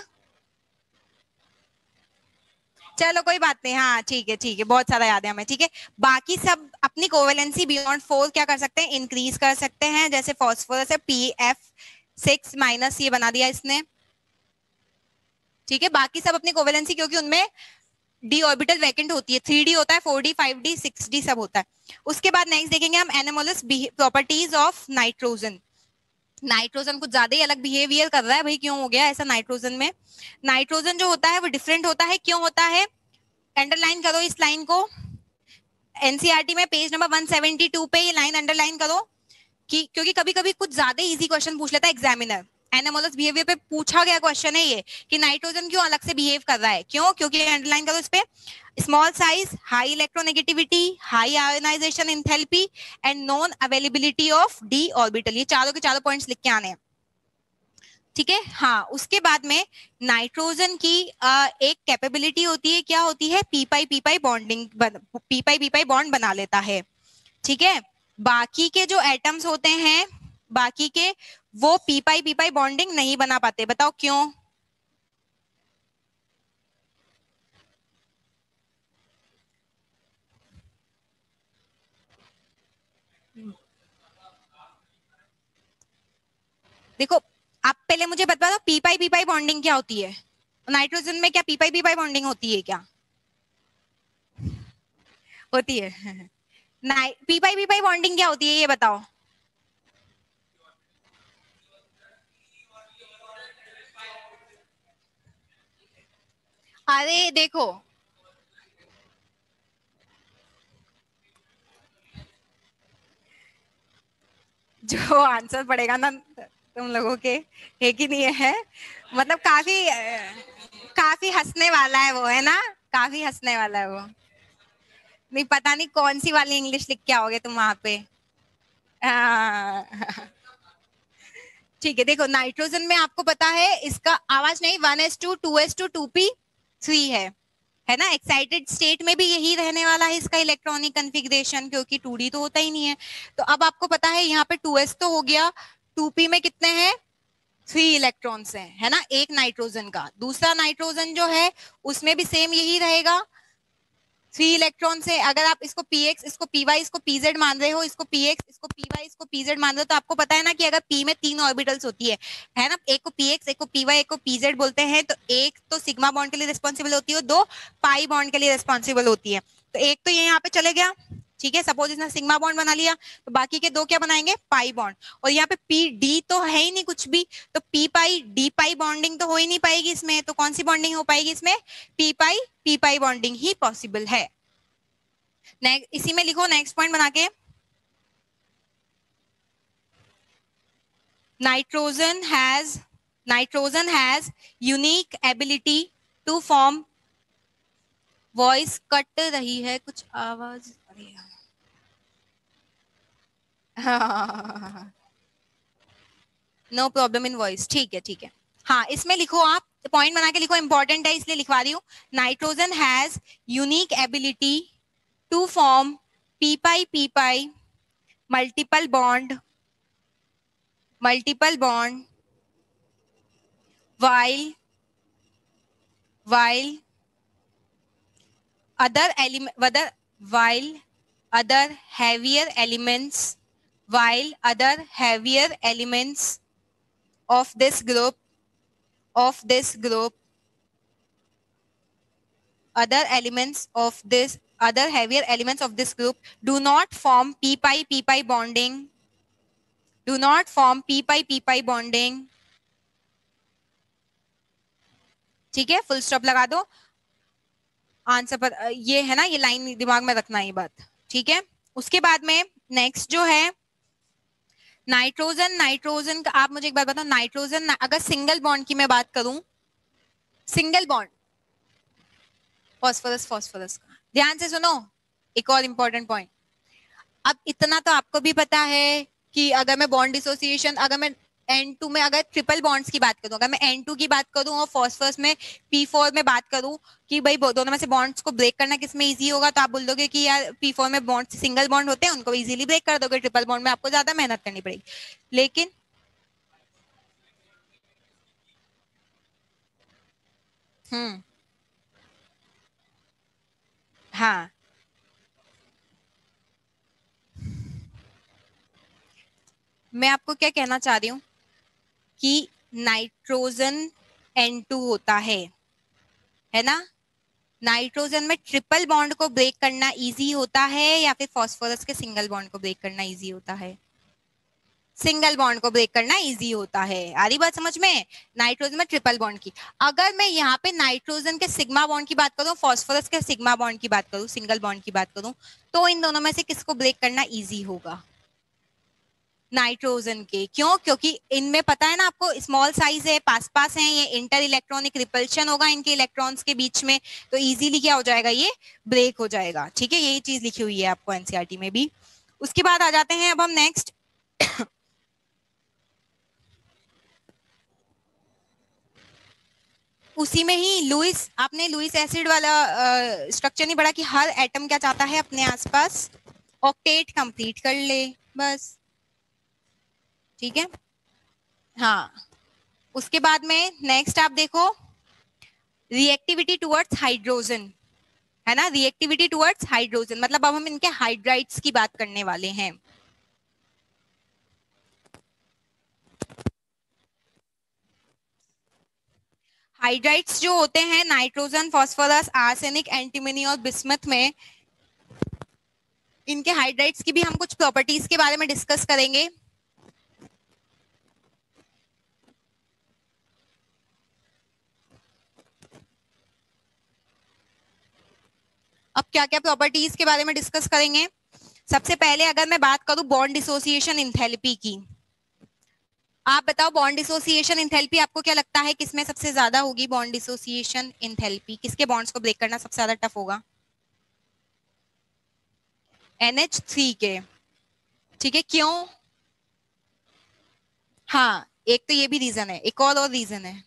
चलो कोई बात नहीं, हाँ ठीक है ठीक है, बहुत सारा याद है हमें, ठीक है। बाकी सब अपनी कोवेलेंसी बियॉन्ड 4 क्या कर सकते हैं? इंक्रीज कर सकते हैं। जैसे फॉस्फोरस है PF6- ये बना दिया इसने, ठीक है। बाकी सब अपनी कोवेलेंसी, क्योंकि उनमें डी ऑर्बिटल वैकेंट होती है, 3D होता है, 4D 5D 6D सब होता है। उसके बाद नेक्स्ट देखेंगे हम anomalous properties of nitrogen. Nitrogen कुछ ज्यादा ही अलग बिहेवियर कर रहा है भाई, क्यों हो गया ऐसा नाइट्रोजन में? नाइट्रोजन जो होता है वो डिफरेंट होता है, क्यों होता है? अंडरलाइन करो इस लाइन को, एनसीईआरटी में पेज नंबर 172 पे ये लाइन अंडरलाइन करो कि क्योंकि कभी कभी कुछ ज्यादा इजी क्वेश्चन पूछ लेता है एग्जामिनर। एनामोलस बिहेवियर पे पूछा गया क्वेश्चन है ये कि नाइट्रोजन क्यों अलग से बिहेव कर रहा है, क्यों? क्योंकि अंडरलाइन करो इस पे, small size, high electronegativity, high ionisation enthalpy and non availability of D orbital. ये चारों के चारों पॉइंट्स लिख के आने हैं, ठीक है। हाँ, उसके बाद में नाइट्रोजन की एक कैपेबिलिटी होती है, क्या होती है? P pi bonding, P pi bond बना लेता है, ठीक है। बाकी के जो एटम्स होते हैं, बाकी के वो पी पाई बॉन्डिंग नहीं बना पाते, बताओ क्यों? देखो, आप पहले मुझे बता दो पी पाई बॉन्डिंग क्या होती है? नाइट्रोजन में क्या पी पाई बॉन्डिंग होती है क्या? होती है पी पाई बॉन्डिंग क्या होती है ये बताओ। अरे देखो, जो आंसर पड़ेगा ना तुम लोगों के, है कि नहीं है? मतलब काफी काफी हंसने वाला है वो, है ना? काफी हंसने वाला है वो। नहीं, पता नहीं कौन सी वाली इंग्लिश लिख के आओगे तुम वहां पे। हाँ। ठीक है, देखो नाइट्रोजन में आपको पता है इसका आवाज नहीं, 1s2 2s2 2p3 है ना? एक्साइटेड स्टेट में भी यही रहने वाला है इसका इलेक्ट्रॉनिक कन्फिग्रेशन, क्योंकि 2D तो होता ही नहीं है। तो अब आपको पता है यहाँ पे 2s तो हो गया, 2p में कितने हैं? 3 इलेक्ट्रॉन्स हैं, है ना, एक नाइट्रोजन का। दूसरा नाइट्रोजन जो है उसमें भी सेम यही रहेगा, 3 इलेक्ट्रॉन से। अगर आप इसको px, इसको py, इसको pz मान रहे हो, इसको px, इसको py, इसको pz मान रहे हो, तो आपको पता है ना कि अगर p में 3 ऑर्बिटल्स होती है ना, एक को px, एक को py, एक को pz बोलते हैं, तो एक तो सिग्मा बॉन्ड के लिए रिस्पॉन्सिबल होती है, दो पाई बॉन्ड के लिए रिस्पॉन्सिबल होती है। तो एक तो ये यहाँ पे चले गया, ठीक है, सपोज इसने सिग्मा बॉन्ड बना लिया, तो बाकी के दो क्या बनाएंगे, पाई बॉन्ड। और यहाँ पे पी डी तो है ही नहीं कुछ भी, तो P pi D pi bonding तो हो ही नहीं पाएगी इसमें, तो कौन सी बॉन्डिंग हो पाएगी इसमें, पी पाई बॉन्डिंग ही पॉसिबल है। इसी में लिखो नेक्स्ट पॉइंट बना के, nitrogen has unique ability to form, voice cut रही है, कुछ आवाज आ रही है। नो प्रॉब्लम इन वॉइस, ठीक है ठीक है। हाँ, इसमें लिखो आप, पॉइंट बना के लिखो, इंपॉर्टेंट है इसलिए लिखवा रही हूँ। Nitrogen has unique ability to form P pi multiple bond while while other element while other heavier elements while other heavier elements of this group of this group other elements of this other heavier elements of this group do not form p pi bonding, do not form p pi bonding, ठीक है, full stop लगा दो। Answer पर ये है ना, ये line दिमाग में रखना, ये बात ठीक है। उसके बाद में नेक्स्ट जो है नाइट्रोजन का, आप मुझे एक बात बताओ, नाइट्रोजन अगर सिंगल बॉन्ड की मैं बात करूं, सिंगल बॉन्ड फॉस्फोरस ध्यान से सुनो, एक और इंपॉर्टेंट पॉइंट। अब इतना तो आपको भी पता है कि अगर मैं बॉन्ड डिसोसिएशन, अगर मैं N2 में अगर ट्रिपल बॉन्ड्स की बात करूं, अगर मैं N2 की बात करूं और फॉस्फोरस में P4 में बात करूं कि भाई दोनों में से बॉन्ड्स को ब्रेक करना किस में इजी होगा, तो आप बोल दोगे कि यार P4 में बॉन्ड सिंगल बॉन्ड होते हैं, उनको इजीली ब्रेक कर दोगे, ट्रिपल बॉन्ड में आपको ज्यादा मेहनत करनी पड़ेगी। लेकिन हाँ, मैं आपको क्या कहना चाह रही हूँ कि नाइट्रोजन N2 होता है ना, नाइट्रोजन में ट्रिपल बॉन्ड को ब्रेक करना इजी होता है या फिर फास्फोरस के सिंगल बॉन्ड को ब्रेक करना इजी होता है, सिंगल बॉन्ड को ब्रेक करना इजी होता है। आ रही बात समझ में, नाइट्रोजन में ट्रिपल बॉन्ड की, अगर मैं यहाँ पे नाइट्रोजन के सिग्मा बॉन्ड की बात करूं, फास्फोरस के सिग्मा बॉन्ड की बात करूं, सिंगल बॉन्ड की बात करूं, तो इन दोनों में से किसको ब्रेक करना इजी होगा, नाइट्रोजन के। क्यों, क्योंकि इनमें पता है ना आपको, स्मॉल साइज है, पास पास है, ये इंटर इलेक्ट्रॉनिक रिपल्शन होगा इनके इलेक्ट्रॉन्स के बीच में, तो इजीली क्या हो जाएगा, ये ब्रेक हो जाएगा, ठीक है, यही चीज लिखी हुई है आपको एनसीईआरटी में भी। उसके बाद आ जाते हैं अब हम नेक्स्ट उसी में ही लुइस, आपने लुइस एसिड वाला स्ट्रक्चर नहीं पढ़ा कि हर एटम क्या चाहता है अपने आसपास, ऑक्टेट कंप्लीट कर ले, बस, ठीक है। हाँ, उसके बाद में नेक्स्ट आप देखो, रिएक्टिविटी टुवर्ड्स हाइड्रोजन, है ना, रिएक्टिविटी टुवर्ड्स हाइड्रोजन, मतलब अब हम इनके हाइड्राइड्स की बात करने वाले हैं। हाइड्राइड्स जो होते हैं नाइट्रोजन, फास्फोरस, आर्सेनिक, एंटीमनी और बिस्मथ में, इनके हाइड्राइड्स की भी हम कुछ प्रॉपर्टीज के बारे में डिस्कस करेंगे। अब क्या क्या प्रॉपर्टीज के बारे में डिस्कस करेंगे, सबसे पहले अगर मैं बात करूं बॉन्ड डिसोसिएशन इंथैल्पी की, आप बताओ बॉन्ड डिसोसिएशन इंथैल्पी आपको क्या लगता है किसमें सबसे ज्यादा होगी, बॉन्ड डिसोसिएशन इंथैल्पी किसके बॉन्ड्स को ब्रेक करना सबसे ज्यादा टफ होगा, NH3 के, ठीक है, क्यों, हाँ, एक तो ये भी रीजन है, एक और रीजन है,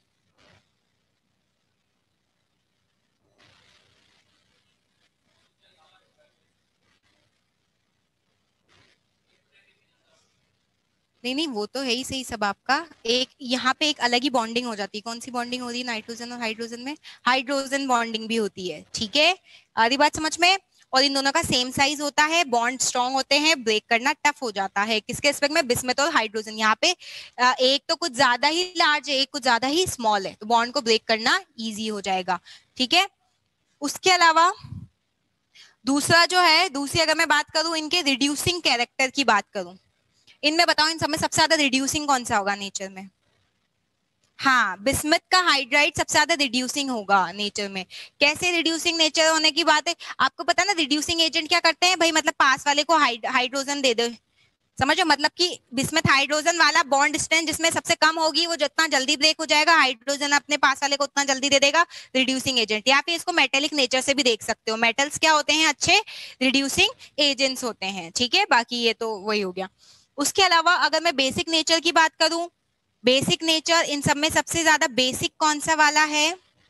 नहीं नहीं, वो तो है ही सही सब आपका। एक यहाँ पे एक अलग ही बॉन्डिंग हो जाती है। कौन सी बॉन्डिंग हो रही है नाइट्रोजन और हाइड्रोजन में? हाइड्रोजन बॉन्डिंग भी होती है, ठीक है। आधी बात समझ में? और इन दोनों का सेम साइज होता है, बॉन्ड स्ट्रांग होते हैं, ब्रेक करना टफ हो जाता है। किसके रिस्पेक्ट में? बिस्मथ और हाइड्रोजन। यहाँ पे एक तो कुछ ज्यादा ही लार्ज है, एक कुछ ज्यादा ही स्मॉल है, तो बॉन्ड को ब्रेक करना इजी हो जाएगा, ठीक है। उसके अलावा दूसरा जो है, दूसरी अगर मैं बात करूं इनके रिड्यूसिंग कैरेक्टर की बात करूं, इनमें बताओ इन सब में सबसे ज्यादा रिड्यूसिंग कौन सा होगा नेचर में? हाँ, बिस्मथ का हाइड्राइड सबसे ज्यादा रिड्यूसिंग होगा नेचर में। कैसे रिड्यूसिंग नेचर होने की बात है? आपको पता है ना रिड्यूसिंग एजेंट क्या करते हैं भाई? मतलब पास वाले को हाइड्रोजन दे दो, समझो, मतलब कि बिस्मथ हाइड्रोजन वाला बॉन्ड डिस्टेंस जिसमें सबसे कम होगी वो जितना जल्दी ब्रेक हो जाएगा, हाइड्रोजन अपने पास वाले को उतना जल्दी दे देगा, रिड्यूसिंग एजेंट। या फिर इसको मेटेलिक नेचर से भी देख सकते हो। मेटल्स क्या होते हैं? अच्छे रिड्यूसिंग एजेंट्स होते हैं, ठीक है। बाकी ये तो वही हो गया। उसके अलावा अगर मैं बेसिक नेचर की बात करूं, बेसिक नेचर इन सब में सबसे ज्यादा बेसिक कौन सा वाला है?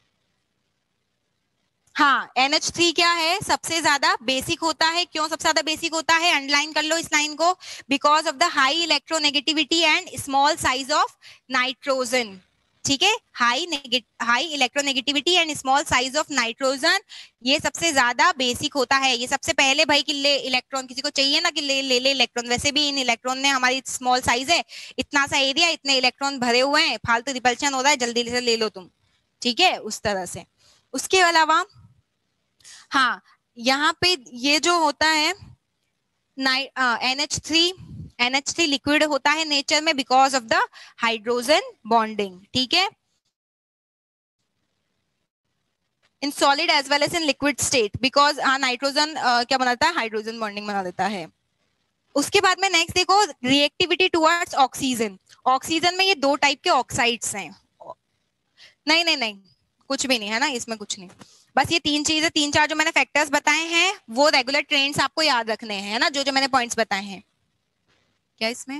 हाँ, NH3 क्या है? सबसे ज्यादा बेसिक होता है। क्यों सबसे ज्यादा बेसिक होता है? अंडरलाइन कर लो इस लाइन को। Because of the high electronegativity and small size of nitrogen, ठीक है। High electronegativity and small size of nitrogen, ये सबसे ज्यादा बेसिक होता है। ये सबसे पहले भाई कि ले इलेक्ट्रॉन, किसी को चाहिए ना कि ले इलेक्ट्रॉन। वैसे भी इन इलेक्ट्रॉन में हमारी स्मॉल साइज है, इतना सा एरिया, इतने इलेक्ट्रॉन भरे हुए हैं, फालतू रिपल्शन हो रहा है, जल्दी से ले लो तुम, ठीक है, उस तरह से। उसके अलावा हाँ, यहाँ पे ये जो होता है NH3, NH3 लिक्विड होता है नेचर में because of the hydrogen bonding, ठीक है। In solid as well as in liquid state, because nitrogen क्या बनाता है? हाइड्रोजन बॉन्डिंग बना देता है। उसके बाद में नेक्स्ट देखो, रिएक्टिविटी टुवर्ड्स ऑक्सीजन। ऑक्सीजन में ये दो टाइप के ऑक्साइड्स हैं। नहीं नहीं नहीं, कुछ भी नहीं है ना इसमें, कुछ नहीं। बस ये तीन चीजें, तीन चार जो मैंने फैक्टर्स बताए हैं वो रेगुलर ट्रेंड्स आपको याद रखने हैं, है ना, जो जो मैंने पॉइंट्स बताए हैं। क्या इसमें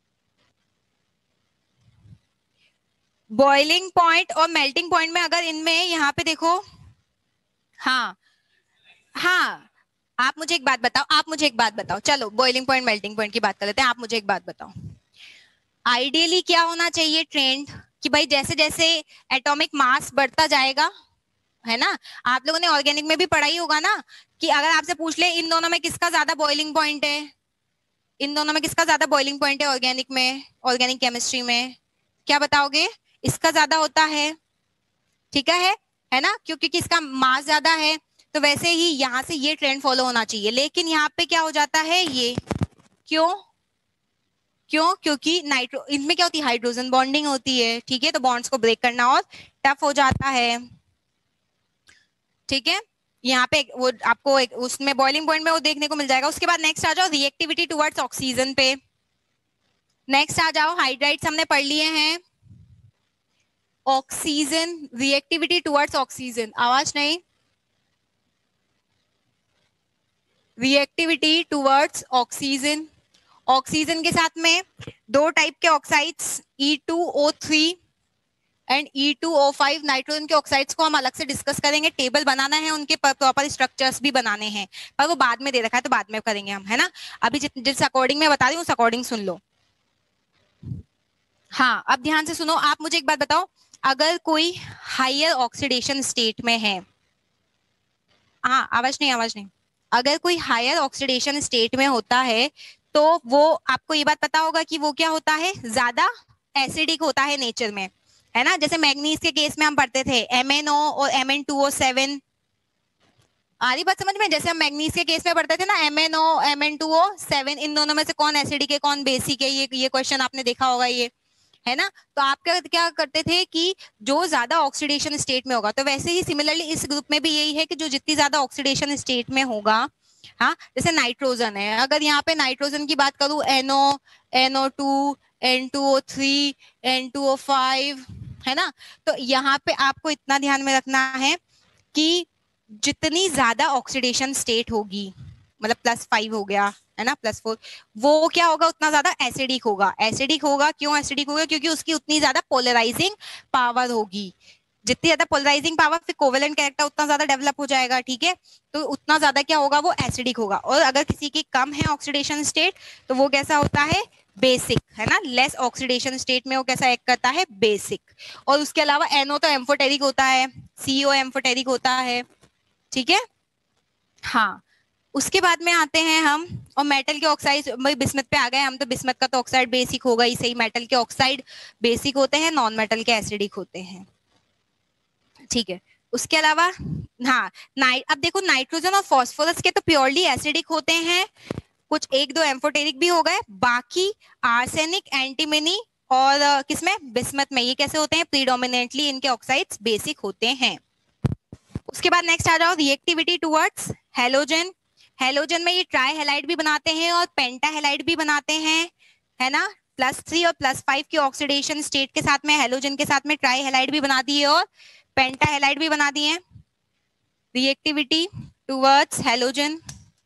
बॉइलिंग पॉइंट और मेल्टिंग पॉइंट में, अगर इनमें यहाँ पे देखो, हाँ हाँ, आप मुझे एक बात बताओ, आप मुझे एक बात बताओ, चलो बॉइलिंग पॉइंट मेल्टिंग पॉइंट की बात कर लेते हैं। आप मुझे एक बात बताओ, आइडियली क्या होना चाहिए ट्रेंड? कि भाई जैसे जैसे एटॉमिक मास बढ़ता जाएगा, है ना, आप लोगों ने ऑर्गेनिक में भी पढ़ा ही होगा ना, कि अगर आपसे पूछ ले इन दोनों में किसका ज्यादा बॉइलिंग पॉइंट है, इन दोनों में किसका ज्यादा बॉइलिंग पॉइंट है ऑर्गेनिक में, ऑर्गेनिक केमिस्ट्री में, क्या बताओगे? इसका ज्यादा होता है, ठीक है ना, क्योंकि इसका मास ज्यादा है। तो वैसे ही यहाँ से ये ट्रेंड फॉलो होना चाहिए, लेकिन यहाँ पे क्या हो जाता है ये, क्यों? क्यों? क्योंकि नाइट्रो इनमें क्या होती है? हाइड्रोजन बॉन्डिंग होती है, ठीक है, तो बॉन्ड्स को ब्रेक करना और टफ हो जाता है, ठीक है। यहाँ पे वो आपको उसमें बॉइलिंग पॉइंट में वो देखने को मिल जाएगा। उसके बाद नेक्स्ट आ जाओ रिएक्टिविटी टुवर्ड्स ऑक्सीजन पे। नेक्स्ट आ जाओ, हाइड्राइड्स हमने पढ़ लिए हैं। ऑक्सीजन, रिएक्टिविटी टुवर्ड्स ऑक्सीजन, आवाज नहीं, रिएक्टिविटी टुवर्ड्स ऑक्सीजन। ऑक्सीजन के साथ में दो टाइप के oxides, E2O3 and E2O5, nitrogen के ऑक्साइड्स को हम अलग से डिस्कस करेंगे। टेबल बनाना है, उनके प्रॉपर स्ट्रक्चर्स भी बनाने हैं, पर वो बाद में दे रखा है तो बाद में करेंगे हम, है ना। अभी जिस अकॉर्डिंग मैं बता रही हूँ उस अकॉर्डिंग सुन लो। हाँ, अब ध्यान से सुनो। आप मुझे एक बात बताओ, अगर कोई हायर ऑक्सीडेशन स्टेट में है, हाँ आवाज नहीं, आवाज नहीं, अगर कोई हायर ऑक्सीडेशन स्टेट में होता है तो वो, आपको ये बात पता होगा कि वो क्या होता है? ज्यादा एसिडिक होता है नेचर में, है ना। जैसे मैग्नीज के केस में हम पढ़ते थे MnO और Mn2O7, आ रही बात समझ में? जैसे हम मैग्नीज के केस में पढ़ते थे ना MnO Mn2O7, इन दोनों में से कौन एसिडिक है कौन बेसिक है, ये क्वेश्चन आपने देखा होगा, ये है ना। तो आप क्या करते थे कि जो ज्यादा ऑक्सीडेशन स्टेट में होगा, तो वैसे ही सिमिलरली इस ग्रुप में भी यही है कि जो जितनी ज्यादा ऑक्सीडेशन स्टेट में होगा, हाँ, जैसे नाइट्रोजन है, अगर यहाँ पे नाइट्रोजन की बात करूं, NO, NO2, N2O3, N2O5, है ना। तो यहाँ पे आपको इतना ध्यान में रखना है कि जितनी ज्यादा ऑक्सीडेशन स्टेट होगी, मतलब +5 हो गया, है ना, +4, वो क्या होगा? उतना ज्यादा एसिडिक होगा। एसिडिक होगा, क्यों एसिडिक होगा? क्योंकि उसकी उतनी ज्यादा पोलराइजिंग पावर होगी। जितनी ज्यादा पोलराइजिंग पावर, फिर कोवेलेंट कैरेक्टर उतना ज्यादा डेवलप हो जाएगा, ठीक है। तो उतना ज्यादा क्या होगा? वो एसिडिक होगा। और अगर किसी की कम है ऑक्सीडेशन स्टेट, तो वो कैसा होता है? बेसिक है ना, लेस ऑक्सीडेशन स्टेट में वो कैसा एक्ट करता है, बेसिक। और उसके अलावा NO तो एम्फोटेरिक होता है, CO एम्फोटेरिक होता है, ठीक है। हाँ, उसके बाद में आते हैं हम, और मेटल के ऑक्साइड, भाई बिस्मथ पे आ गए हम, तो बिस्मथ का तो ऑक्साइड बेसिक होगा ही सही, मेटल के ऑक्साइड बेसिक होते हैं, नॉन मेटल के एसिडिक होते हैं, ठीक है। उसके अलावा हाँ, अब देखो नाइट्रोजन और फॉस्फोरस के तो प्योरली एसिडिक होते हैं, कुछ एक दो एम्फोटेरिक भी हो गए, बाकी आर्सेनिक, एंटीमनी और किसमें, बिस्मथ में, ये कैसे होते हैं, प्रीडोमिनेंटली इनके ऑक्साइड्स बेसिक होते हैं। उसके बाद नेक्स्ट आ जाओ, रिएक्टिविटी टुवर्ड्स हैलोजन। हैलोजन में ये ट्राई हैलाइड भी बनाते हैं और पेंटा हैलाइड भी बनाते हैं, है ना। +3 और +5 की ऑक्सीडेशन स्टेट के साथ में हैलोजन के साथ में ट्राई हैलाइड भी बना दी है और पेंटा हैलाइड भी बना दिए। Reactivity towards halogen,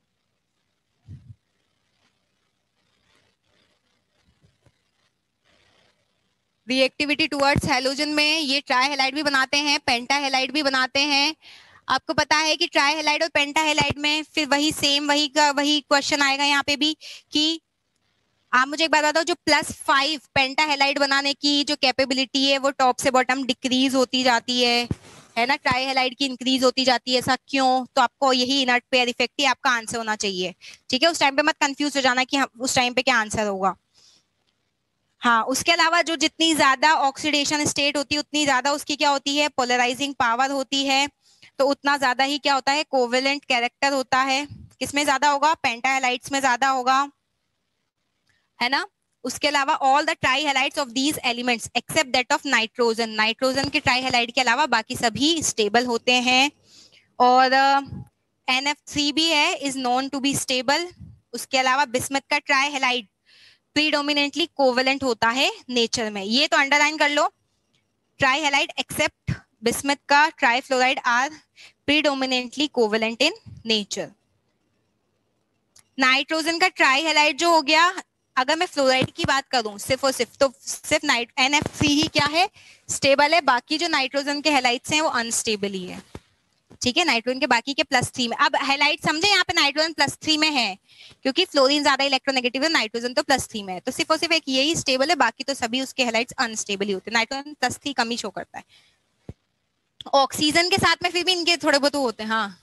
reactivity towards halogen में ये ट्राई हैलाइड भी बनाते हैं, पेंटा हैलाइड भी बनाते हैं। आपको पता है कि ट्राई हैलाइड और पेंटा हैलाइड में फिर वही सेम, वही क्वेश्चन आएगा यहाँ पे भी कि आप मुझे एक बात बताओ, जो +5 पेंटा हैलाइड बनाने की जो कैपेबिलिटी है वो टॉप से बॉटम डिक्रीज होती जाती है ना, ट्राई हैलाइड की इंक्रीज होती जाती है, ऐसा क्यों, तो आपको यही इनर्ट पेयर इफेक्ट ही आपका आंसर होना चाहिए, ठीक है। उस टाइम पे मत कंफ्यूज हो जाना कि उस टाइम पे क्या आंसर होगा। हाँ, उसके अलावा जो जितनी ज्यादा ऑक्सीडेशन स्टेट होती है उतनी ज्यादा उसकी क्या होती है, पोलराइजिंग पावर होती है, तो उतना ज्यादा ही क्या होता है, कोवेलेंट कैरेक्टर होता है। किसमें ज्यादा होगा, पेंटा हैलाइड्स में ज्यादा होगा, है ना। उसके अलावा all the tri halides of these elements except that of nitrogen, nitrogen के ट्राई हैलाइड के अलावा बाकी सभी स्टेबल होते हैं। और NF3 भी है, is known to be stable. उसके अलावा बिस्मथ का ट्राई हैलाइड प्रीडोमिनेंटली कोवेलेंट होता है नेचर में, ये तो अंडरलाइन कर लो। ट्राई हैलाइड एक्सेप्ट बिस्मथ का tri fluoride are predominantly covalent in nature. Nitrogen का ट्राई हैलाइड जो हो गया, अगर मैं फ्लोराइड की बात करूं सिर्फ और सिर्फ, तो सिर्फ NF3 ही क्या है, स्टेबल है, बाकी जो नाइट्रोजन के हैलाइड्स हैं वो अनस्टेबल ही है, ठीक है। नाइट्रोजन के बाकी के +3 में, अब हैलाइड समझे, यहाँ पे नाइट्रोजन +3 में है क्योंकि फ्लोरीन ज्यादा इलेक्ट्रोनेगेटिव है, नाइट्रोजन तो +3 में है, तो सिर्फ और सिर्फ एक यही स्टेबल है, बाकी तो सभी उसके हैलाइड्स अनस्टेबल ही होते हैं, नाइट्रोजन +3 कम ही शो करता है। ऑक्सीजन के साथ में फिर भी इनके थोड़े बहुत होते हैं, हाँ।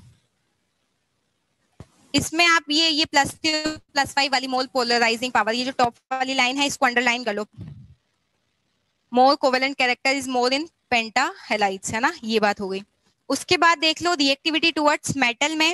इसमें आप ये +5 वाली मोल पोलराइजिंग पावर, ये जो टॉप वाली लाइन है इसको अंडरलाइन कर लो, more covalent character is more in penta halides, है ना, ये बात हो गई। उसके बाद देख लो रिएक्टिविटी टुवर्ड्स मेटल में,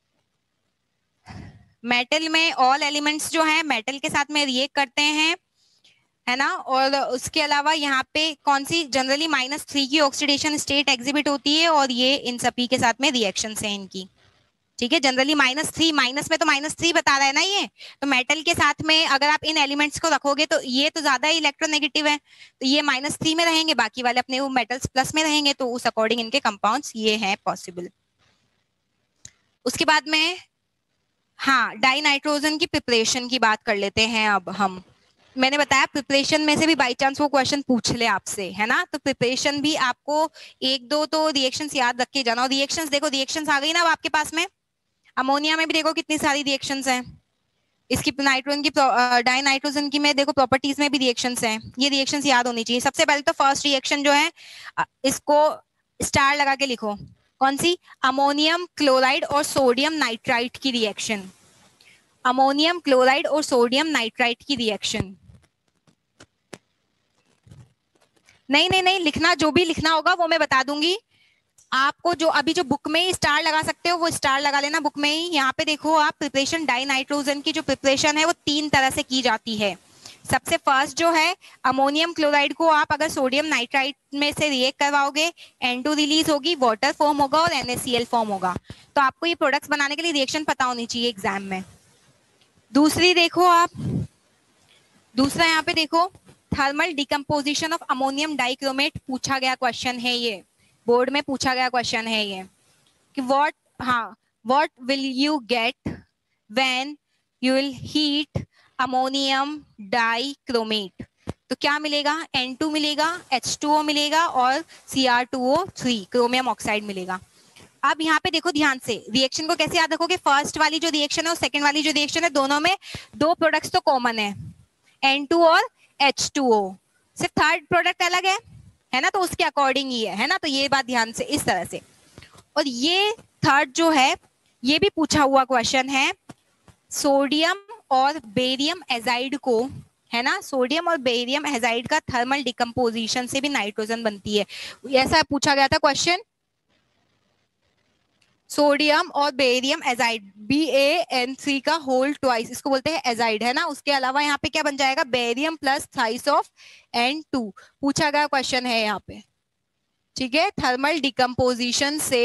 मेटल में ऑल एलिमेंट्स जो है मेटल के साथ में रिएक्ट करते हैं, है ना। और उसके अलावा यहाँ पे कौन सी, जनरली -3 की ऑक्सीडेशन स्टेट एग्जिबिट होती है, और ये इन सभी के साथ में रिएक्शन है इनकी, ठीक है। जनरली -3, माइनस में तो -3 बता रहा है ना ये, तो मेटल के साथ में अगर आप इन एलिमेंट्स को रखोगे तो ये तो ज्यादा ही इलेक्ट्रोनेगेटिव है, तो ये -3 में रहेंगे, बाकी वाले अपने वो मेटल्स प्लस में रहेंगे, तो उस अकॉर्डिंग इनके कंपाउंड्स ये हैं पॉसिबल। उसके बाद में हाँ, डाई नाइट्रोजन की प्रिपरेशन की बात कर लेते हैं अब हम। मैंने बताया प्रिपरेशन में से भी बाई चांस वो क्वेश्चन पूछ ले आपसे, है ना, तो प्रिपरेशन भी आपको एक दो तो रिएक्शंस याद रख के जाना। और रिएक्शंस देखो, रिएक्शंस आ गई ना अब आपके पास में, अमोनिया में भी देखो कितनी सारी रिएक्शंस हैं, इसकी नाइट्रोजन की डाई नाइट्रोजन की में देखो प्रॉपर्टीज में भी रिएक्शंस हैं, ये रिएक्शंस याद होनी चाहिए। सबसे पहले तो फर्स्ट रिएक्शन जो है इसको स्टार लगा के लिखो, कौन सी, अमोनियम क्लोराइड और सोडियम नाइट्राइट की रिएक्शन, अमोनियम क्लोराइड और सोडियम नाइट्राइट की रिएक्शन। नहीं नहीं नहीं, लिखना, जो भी लिखना होगा वो मैं बता दूंगी आपको, जो अभी जो बुक में ही स्टार लगा सकते हो वो स्टार लगा लेना बुक में ही। यहाँ पे देखो आप, प्रिपरेशन डाई नाइट्रोजन की जो प्रिपरेशन है वो 3 तरह से की जाती है। सबसे फर्स्ट जो है, अमोनियम क्लोराइड को आप अगर सोडियम नाइट्राइट में से रिएक्ट करवाओगे, N2 रिलीज होगी, वाटर फॉर्म होगा और NaCl फॉर्म होगा, तो आपको ये प्रोडक्ट्स बनाने के लिए रिएक्शन पता होनी चाहिए एग्जाम में। दूसरी देखो आप, दूसरा यहाँ पे देखो, thermal decomposition of ammonium dichromate पूछा गया क्वेश्चन है, ये बोर्ड में पूछा गया क्वेश्चन है ये, कि what will you get when you will heat ammonium dichromate, तो क्या मिलेगा, N2 मिलेगा, H2O मिलेगा और Cr2O3 क्रोमियम ऑक्साइड मिलेगा। अब यहाँ पे देखो ध्यान से, रिएक्शन को कैसे याद रखोगे, फर्स्ट वाली जो रिएक्शन है और सेकंड वाली जो रिएक्शन है, दोनों में 2 प्रोडक्ट्स तो कॉमन है, N2 और H2O, सिर्फ थर्ड प्रोडक्ट अलग है ना, तो उसके अकॉर्डिंग ही है ना, तो ये बात ध्यान से इस तरह से। और ये थर्ड जो है ये भी पूछा हुआ क्वेश्चन है, सोडियम और बेरियम एजाइड को, है ना, सोडियम और बेरियम एजाइड का थर्मल डिकम्पोजिशन से भी नाइट्रोजन बनती है, ऐसा पूछा गया था क्वेश्चन। सोडियम और बेरियम एजाइड, BaN3 का होल ट्वाइस, इसको बोलते हैं एजाइड, है ना। उसके अलावा यहाँ पे क्या बन जाएगा, barium plus thrice of N2, पूछा गया क्वेश्चन है यहाँ पे, ठीक है। थर्मल डिकम्पोजिशन से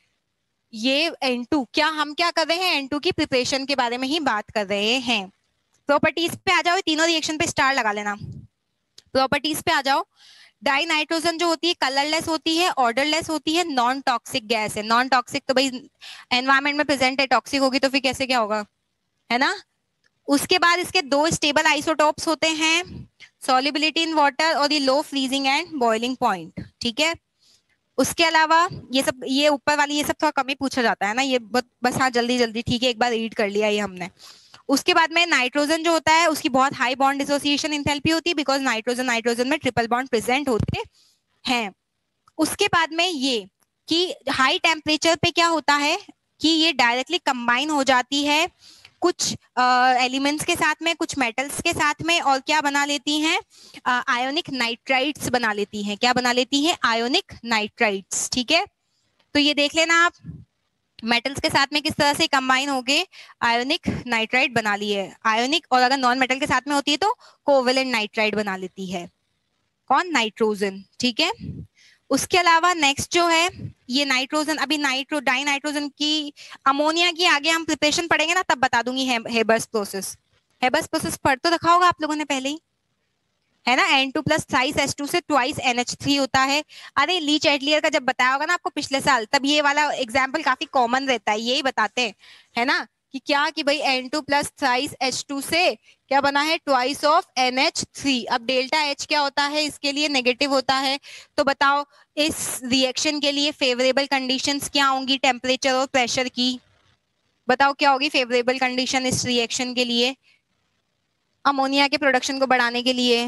ये N2, क्या हम क्या कर रहे हैं, N2 की प्रिपरेशन के बारे में ही बात कर रहे हैं। प्रॉपर्टीज पे आ जाओ, तीनों रिएक्शन पे स्टार लगा लेना। प्रॉपर्टीज पे आ जाओ, डाई नाइट्रोजन जो होती है कलरलेस होती है, ऑर्डरलेस होती है, नॉन टॉक्सिक गैस है। नॉन टॉक्सिक तो भाई एनवायरमेंट में प्रेजेंट है, टॉक्सिक होगी तो फिर कैसे क्या होगा, है ना। उसके बाद इसके दो स्टेबल आइसोटोप्स होते हैं, सॉल्युबिलिटी इन वाटर और ये low freezing and boiling point, ठीक है। उसके अलावा ये सब, ये ऊपर वाली ये सब थोड़ा कम ही पूछा जाता है ना, ये बस हाँ जल्दी जल्दी, ठीक है, एक बार रीड कर लिया ये हमने। उसके बाद में नाइट्रोजन जो होता है उसकी बहुत हाई बॉन्ड डिसोसिएशन इंथैल्पी होती है, बिकॉज नाइट्रोजन नाइट्रोजन में ट्रिपल बॉन्ड प्रेजेंट होते हैं। उसके बाद में ये कि हाई टेम्परेचर पे क्या होता है कि ये डायरेक्टली कंबाइन हो जाती है कुछ एलिमेंट्स के साथ में, कुछ मेटल्स के साथ में, और क्या बना लेती हैं, आयोनिक नाइट्राइड्स बना लेती हैं। क्या बना लेती हैं, आयोनिक नाइट्राइड्स, ठीक है। तो ये देख लेना आप, मेटल्स के साथ में किस तरह से कंबाइन होके आयोनिक नाइट्राइड बना ली है, आयोनिक, और अगर नॉन मेटल के साथ में होती है तो कोवेलेंट नाइट्राइड बना लेती है, कौन, नाइट्रोजन, ठीक है। उसके अलावा नेक्स्ट जो है ये नाइट्रोजन, अभी डाई नाइट्रोजन की, अमोनिया की आगे हम प्रिपरेशन पढ़ेंगे ना तब बता दूंगी, हेबर्स प्रोसेस। हेबर्स प्रोसेस पढ़ तो रखा होगा आप लोगों ने पहले ही, है ना। N2 प्लस थ्राइस H2 से ट्वाइस NH3 होता है। अरे लीच एटलियर का जब बताया होगा ना आपको पिछले साल, तब ये वाला एग्जाम्पल काफी कॉमन रहता है, यही बताते हैं, है ना, कि क्या कि भाई N2 प्लस थ्राइस H2 से क्या बना है, ट्वाइस ऑफ NH3। अब डेल्टा H क्या होता है, इसके लिए नेगेटिव होता है। तो बताओ इस रिएक्शन के लिए फेवरेबल कंडीशंस क्या होंगी, टेम्परेचर और प्रेशर की, बताओ क्या होगी फेवरेबल कंडीशन इस रिएक्शन के लिए, अमोनिया के प्रोडक्शन को बढ़ाने के लिए।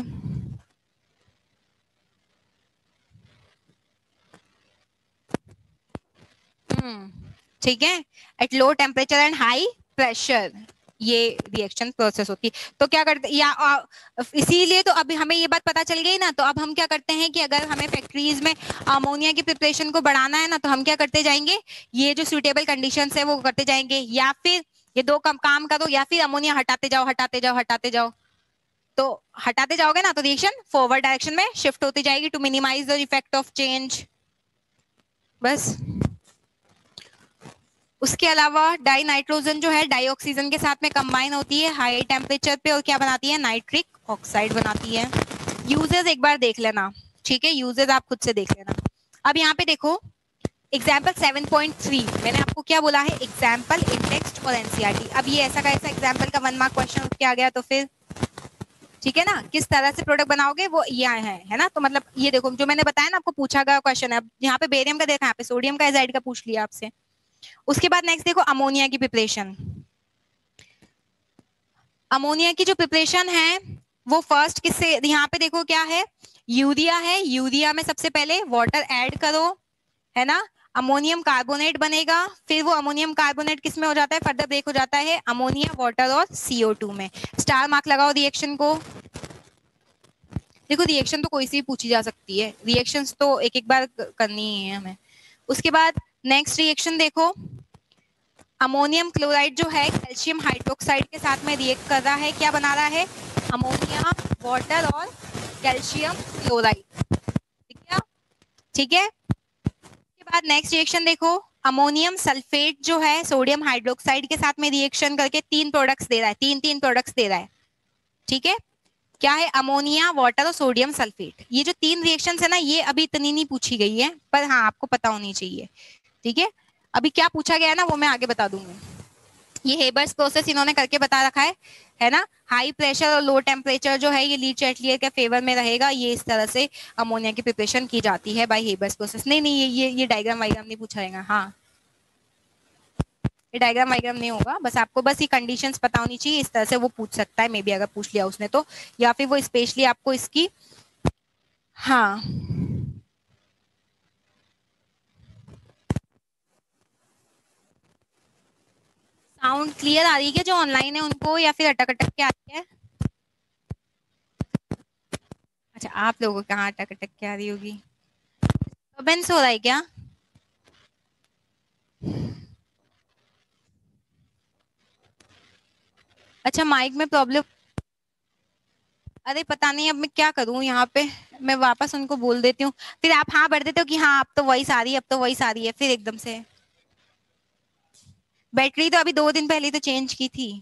ठीक है, at low temperature and high pressure ये रिएक्शन प्रोसेस होती है। तो क्या करते या इसीलिए तो अभी हमें ये बात पता चल गई ना, तो अब हम क्या करते हैं कि अगर हमें फैक्ट्रीज में अमोनिया की प्रिपरेशन को बढ़ाना है ना, तो हम क्या करते जाएंगे, ये जो सुटेबल कंडीशंस है वो करते जाएंगे, या फिर ये दो काम करो, या फिर अमोनिया हटाते जाओ हटाते जाओ हटाते जाओ। तो हटाते जाओगे ना तो रिएक्शन फॉरवर्ड डायरेक्शन में शिफ्ट होती जाएगी to minimise the effect of change, बस। उसके अलावा डाई नाइट्रोजन जो है डाई ऑक्सीजन के साथ में कंबाइन होती है हाई टेम्परेचर पे, और क्या बनाती है, नाइट्रिक ऑक्साइड बनाती है। यूजेस एक बार देख लेना, ठीक है, यूजेस आप खुद से देख लेना। अब यहाँ पे देखो एग्जाम्पल 7.3, मैंने आपको क्या बोला है, एग्जाम्पल इन टेक्स्ट और एनसीईआरटी। अब ये ऐसा का ऐसा एग्जाम्पल का 1 मार्क क्वेश्चन उठ के आ गया तो फिर ठीक है ना, किस तरह से प्रोडक्ट बनाओगे वो ये है ना। तो मतलब ये देखो जो मैंने बताया ना आपको पूछा गया क्वेश्चन है, अब यहाँ पे बेरियम का देखा, यहाँ पे सोडियम का एजाइड का पूछ लिया आपसे। उसके बाद नेक्स्ट देखो अमोनिया की प्रिपरेशन। अमोनिया की जो प्रिपरेशन है वो फर्स्ट किससे, यहाँ पे देखो क्या है, यूरिया है, यूरिया में सबसे पहले वाटर ऐड करो, है ना, अमोनियम कार्बोनेट बनेगा, फिर वो अमोनियम कार्बोनेट किस में हो जाता है, फर्दर ब्रेक हो जाता है अमोनिया वाटर और CO2 में। स्टार मार्क लगाओ रिएक्शन को। देखो रिएक्शन तो कोई सी भी पूछी जा सकती है, रिएक्शंस तो एक एक बार करनी ही है हमें। उसके बाद नेक्स्ट रिएक्शन देखो, अमोनियम क्लोराइड जो है कैल्शियम हाइड्रोक्साइड के साथ में रिएक्ट कर रहा है, क्या बना रहा है, अमोनिया वाटर और कैल्शियम क्लोराइड, ठीक है, ठीक है। उसके बाद नेक्स्ट रिएक्शन देखो, अमोनियम सल्फेट जो है सोडियम हाइड्रोक्साइड के साथ में रिएक्शन करके 3 प्रोडक्ट्स दे रहा है, 3 प्रोडक्ट्स दे रहा है, ठीक है। क्या है, अमोनिया वाटर और सोडियम सल्फेट। ये जो 3 रिएक्शंस है ना, ये अभी इतनी नहीं पूछी गई है, पर हाँ आपको पता होनी चाहिए, ठीक है। अभी क्या पूछा गया है ना वो मैं आगे बता दूंगी। ये हेबर्स प्रोसेस इन्होंने करके बता रखा है ना। हाई प्रेशर और लो टेम्परेचर जो है ये लीच एटलियर के फेवर में रहेगा, ये इस तरह से अमोनिया की प्रिपरेशन की जाती है बाय हेबर्स प्रोसेस। नहीं नहीं ये डायग्राम वाइग्राम नहीं पूछा जाएगा, हाँ ये डायग्राम वायग्राम नहीं होगा, बस आपको बस ये कंडीशंस पता होनी चाहिए, इस तरह से वो पूछ सकता है मे बी, अगर पूछ लिया उसने तो, या फिर वो स्पेशली आपको इसकी, हाँ साउंड क्लियर आ रही है क्या जो ऑनलाइन है उनको, या फिर अटक अटक के आ रही है? अच्छा आप लोगों को कहाँ अटक अटक के आ रही होगी, डिस्टर्बेंस हो रहा है क्या? अच्छा माइक में प्रॉब्लम, अरे पता नहीं अब मैं क्या करूं यहाँ पे, मैं वापस उनको बोल देती हूँ, फिर आप हाँ भर देते हो कि हाँ अब तो वॉइस आ रही है, अब तो वॉइस आ रही है, फिर एकदम से। बैटरी तो अभी 2 दिन पहले तो चेंज की थी।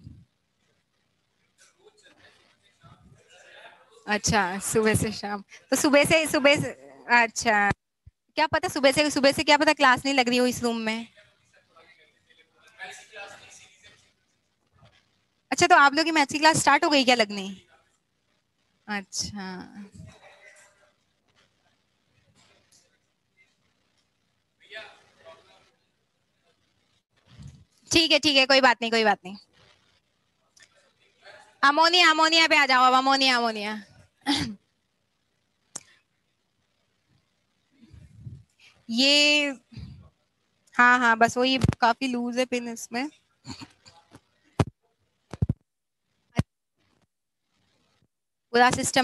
अच्छा सुबह से शाम, तो सुबह से अच्छा, क्या पता सुबह से क्या पता क्लास नहीं लग रही हो इस रूम में। अच्छा तो आप लोग की मैथ्स की क्लास स्टार्ट हो गई क्या लगनी? अच्छा ठीक है कोई बात नहीं कोई बात नहीं। अमोनिया अमोनिया पे आ जाओ अब, अमोनिया अमोनिया। ये हाँ हाँ बस वही, काफी लूज है पिन इसमें। पूरा सिस्टम।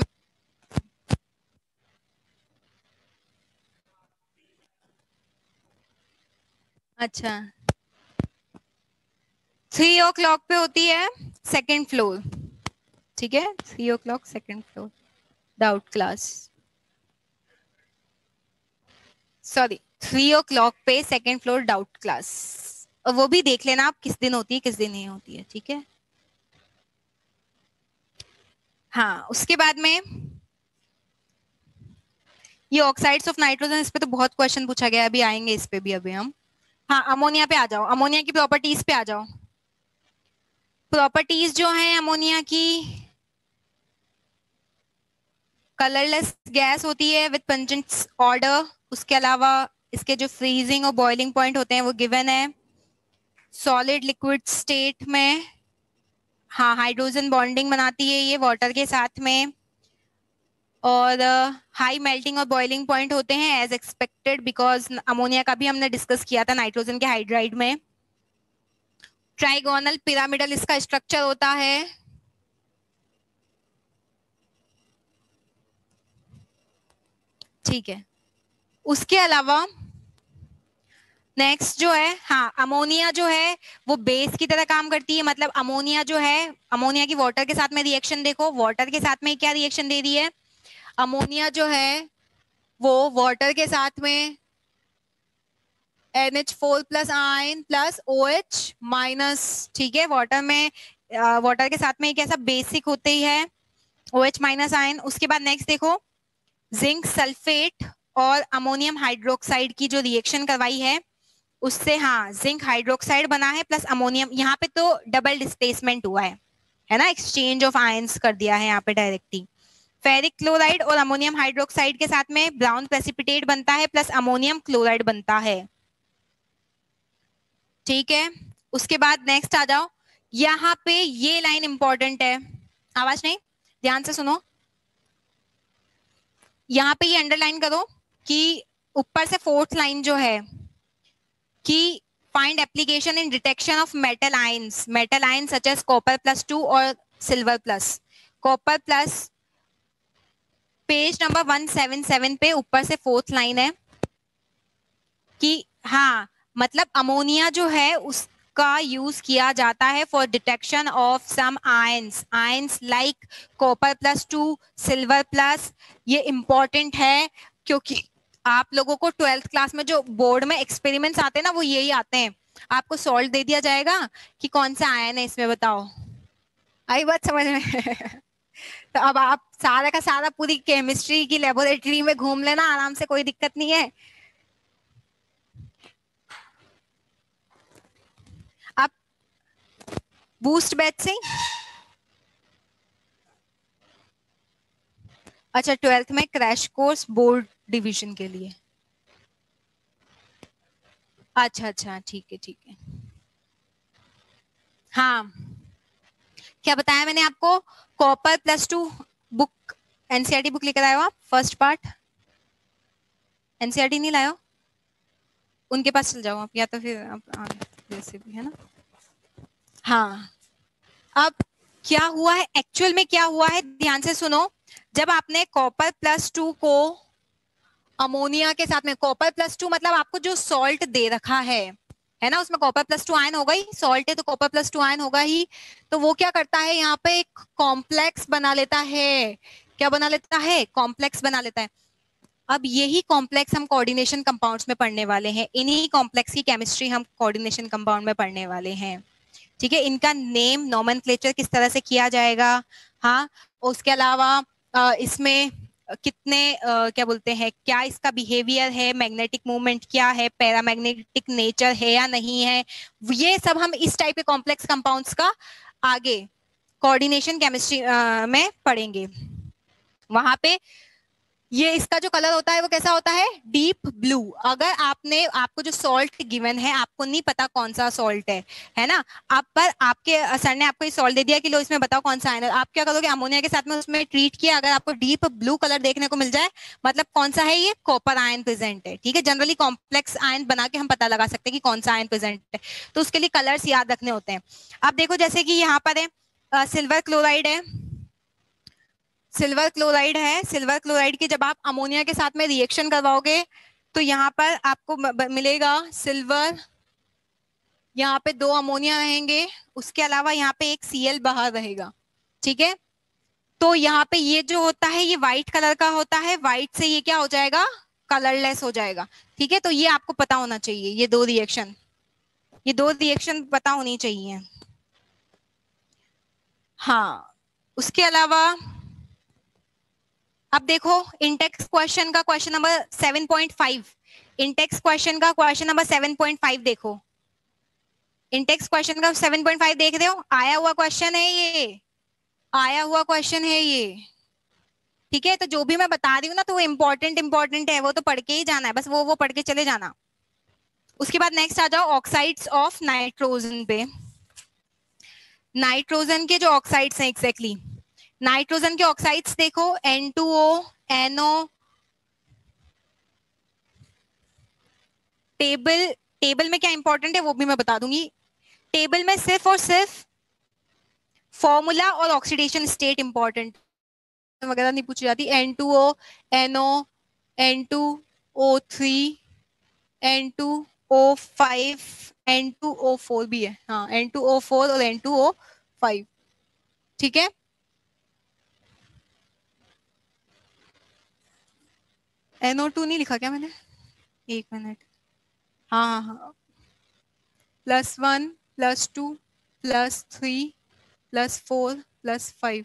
अच्छा 3 o'clock पे होती है सेकंड फ्लोर, ठीक है 3 o'clock second floor, doubt class, sorry 3 o'clock पे सेकंड फ्लोर डाउट क्लास। और वो भी देख लेना आप किस दिन होती है किस दिन नहीं होती है, ठीक है। हाँ उसके बाद में ये ऑक्साइड्स ऑफ नाइट्रोजन, इस पे तो बहुत क्वेश्चन पूछा गया है, अभी आएंगे इस पे भी अभी हम। हाँ अमोनिया पे आ जाओ, अमोनिया की प्रॉपर्टीज पे आ जाओ। प्रॉपर्टीज जो है अमोनिया की, कलरलेस गैस होती है विद पंजेंट ऑर्डर, उसके अलावा इसके जो फ्रीजिंग और बॉइलिंग पॉइंट होते हैं वो गिवन है। सॉलिड लिक्विड स्टेट में हाँ हाइड्रोजन बॉन्डिंग बनाती है ये वाटर के साथ में, और हाई मेल्टिंग और बॉइलिंग पॉइंट होते हैं एज एक्सपेक्टेड, बिकॉज अमोनिया का भी हमने डिस्कस किया था नाइट्रोजन के हाइड्राइड में। ट्राइगोनल पिरामिडल इसका स्ट्रक्चर होता है। ठीक है उसके अलावा नेक्स्ट जो है, हाँ अमोनिया जो है वो बेस की तरह काम करती है, मतलब अमोनिया जो है, अमोनिया की वाटर के साथ में रिएक्शन देखो, वाटर के साथ में क्या रिएक्शन दे रही है, अमोनिया जो है वो वाटर के साथ में NH4 plus ion plus OH minus, ठीक है वाटर में, वाटर के साथ में एक ऐसा बेसिक होते ही है OH माइनस आयन। उसके बाद नेक्स्ट देखो जिंक सल्फेट और अमोनियम हाइड्रोक्साइड की जो रिएक्शन करवाई है उससे, हाँ जिंक हाइड्रोक्साइड बना है प्लस अमोनियम, यहाँ पे तो डबल डिस्प्लेसमेंट हुआ है ना, एक्सचेंज ऑफ आयंस कर दिया है यहाँ पे डायरेक्टली। फेरिक क्लोराइड और अमोनियम हाइड्रोक्साइड के साथ में ब्राउन प्रेसिपिटेट बनता है प्लस अमोनियम क्लोराइड बनता है, ठीक है। उसके बाद नेक्स्ट आ जाओ, यहाँ पे ये लाइन इंपॉर्टेंट है, आवाज नहीं, ध्यान से सुनो, यहाँ पे ये अंडरलाइन करो कि ऊपर से फोर्थ लाइन जो है कि find application in detection of metal ions such as copper plus 2 और silver plus, copper plus page number 177 पे ऊपर से फोर्थ लाइन है कि हाँ मतलब अमोनिया जो है उसका यूज किया जाता है for detection of some ions, ions like copper plus 2 silver plus. ये इंपॉर्टेंट है क्योंकि आप लोगों को 12th क्लास में जो बोर्ड में एक्सपेरिमेंट्स आते हैं ना वो यही आते हैं, आपको सॉल्ट दे दिया जाएगा कि कौन सा आयन है इसमें बताओ, आई बात समझ में? तो अब आप सारा का सारा पूरी केमिस्ट्री की लेबोरेटरी में घूम लेना आराम से, कोई दिक्कत नहीं है। आप बूस्ट बैच से, अच्छा 12th में क्रैश कोर्स बोर्ड डिवीजन के लिए, अच्छा अच्छा ठीक है ठीक है। हाँ, क्या बताया मैंने आपको? कॉपर +2 बुक, एनसीईआरटी बुक लेकर आयो आप, फर्स्ट पार्ट। एनसीईआरटी नहीं लायो, उनके पास चल जाओ आप, या तो फिर आप जैसे भी है ना। हाँ, अब क्या हुआ है एक्चुअल में, क्या हुआ है ध्यान से सुनो। जब आपने कॉपर +2 को अमोनिया के साथ में, कॉपर +2 मतलब आपको जो सॉल्ट दे रखा है ना, उसमें कॉपर +2 आयन होगा ही, सॉल्ट है तो कॉपर +2 आयन होगा ही। तो वो क्या करता है, यहाँ पे एक कॉम्प्लेक्स बना लेता है। क्या बना लेता है? कॉम्प्लेक्स बना लेता है। अब यही कॉम्प्लेक्स हम कोऑर्डिनेशन कंपाउंड्स में पढ़ने वाले हैं, इन्हीं कॉम्प्लेक्स की केमिस्ट्री हम कोऑर्डिनेशन कंपाउंड में पढ़ने वाले हैं। ठीक है, इनका नेम नोमेनक्लेचर किस तरह से किया जाएगा। हाँ, उसके अलावा इसमें कितने क्या बोलते हैं, क्या इसका बिहेवियर है, मैग्नेटिक मूवमेंट क्या है, पैरामैग्नेटिक नेचर है या नहीं है, ये सब हम इस टाइप के कॉम्प्लेक्स कंपाउंड्स का आगे कोऑर्डिनेशन केमिस्ट्री में पढ़ेंगे। वहां पे ये इसका जो कलर होता है वो कैसा होता है? Deep blue. अगर आपने, आपको जो सॉल्ट गिवन है, आपको नहीं पता कौन सा सॉल्ट है ना, आप पर आपके सर ने आपको ये सॉल्ट दे दिया कि लो इसमें बताओ कौन सा आयन है, आप क्या करोगे? अमोनिया के साथ में उसमें ट्रीट किया, अगर आपको डीप ब्लू कलर देखने को मिल जाए, मतलब कौन सा है? ये कॉपर आयन प्रेजेंट है। ठीक है, जनरली कॉम्प्लेक्स आयन बना के हम पता लगा सकते हैं कि कौन सा आयन प्रेजेंट है, तो उसके लिए कलर्स याद रखने होते हैं। अब देखो जैसे कि यहाँ पर है सिल्वर क्लोराइड है, सिल्वर क्लोराइड है, सिल्वर क्लोराइड की जब आप अमोनिया के साथ में रिएक्शन करवाओगे तो यहाँ पर आपको मिलेगा सिल्वर, यहाँ पे 2 अमोनिया रहेंगे, उसके अलावा यहाँ पे एक Cl बाहर रहेगा। ठीक है, तो यहाँ पे ये जो होता है ये व्हाइट कलर का होता है, व्हाइट से ये क्या हो जाएगा? कलरलेस हो जाएगा। ठीक है, तो ये आपको पता होना चाहिए, ये 2 रिएक्शन, ये 2 रिएक्शन पता होनी चाहिए। हाँ, उसके अलावा अब देखो इंटेक्स क्वेश्चन का क्वेश्चन नंबर 7.5, इंटेक्स क्वेश्चन का क्वेश्चन नंबर 7.5 देखो, इंटेक्स क्वेश्चन का 7.5 देख रहे हो, आया हुआ क्वेश्चन है ये, आया हुआ क्वेश्चन है ये। ठीक है, तो जो भी मैं बता रही हूँ ना, तो वो इंपॉर्टेंट इंपॉर्टेंट है, वो तो पढ़ के ही जाना है, बस वो पढ़ के चले जाना। उसके बाद नेक्स्ट आ जाओ ऑक्साइड्स ऑफ नाइट्रोजन पे। नाइट्रोजन के जो ऑक्साइड्स हैं एग्जैक्टली, नाइट्रोजन के ऑक्साइड्स देखो, N2O, NO, टेबल, टेबल में क्या इंपॉर्टेंट है वो भी मैं बता दूंगी। टेबल में सिर्फ और सिर्फ फॉर्मूला और ऑक्सीडेशन स्टेट इंपॉर्टेंट वगैरह नहीं पूछी जाती। N2O, NO, N2O3, N2O5, N2O4 भी है, हाँ N2O4 और N2O5। ठीक है, NO2 नहीं लिखा क्या मैंने? एक मिनट, हाँ हाँ हाँ, +1, +2, +3, +4, +5,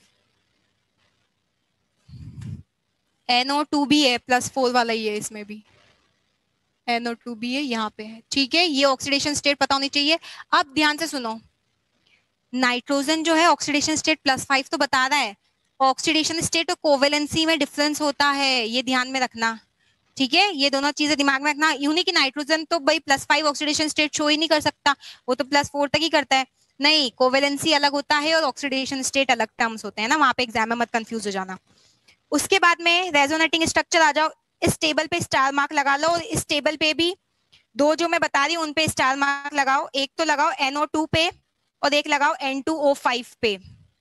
NO2 भी है, +4 वाला ही है, इसमें भी NO2 भी है, यहाँ पे है। ठीक है, ये ऑक्सीडेशन स्टेट पता होनी चाहिए। अब ध्यान से सुनो, नाइट्रोजन जो है ऑक्सीडेशन स्टेट +5 तो बता रहा है, ऑक्सीडेशन स्टेट और कोवेलेंसी में डिफरेंस होता है, ये ध्यान में रखना। ठीक है, ये दोनों चीजें दिमाग में रखना। यूं नहीं कि नाइट्रोजन तो भाई +5 ऑक्सीडेशन स्टेट शो ही नहीं कर सकता, वो तो +4 तक ही करता है। नहीं, कोवेलेंसी अलग होता है और ऑक्सीडेशन स्टेट अलग टर्म्स होते हैं ना, वहां पे एग्जाम में मत कंफ्यूज हो जाना। उसके बाद में रेजोनेटिंग स्ट्रक्चर आ जाओ, इस टेबल पे स्टार मार्क लगा लो, और इस टेबल पे भी 2 जो मैं बता रही हूँ उन पे स्टार मार्क लगाओ, एक तो लगाओ NO2 पे और एक लगाओ N2O5 पे।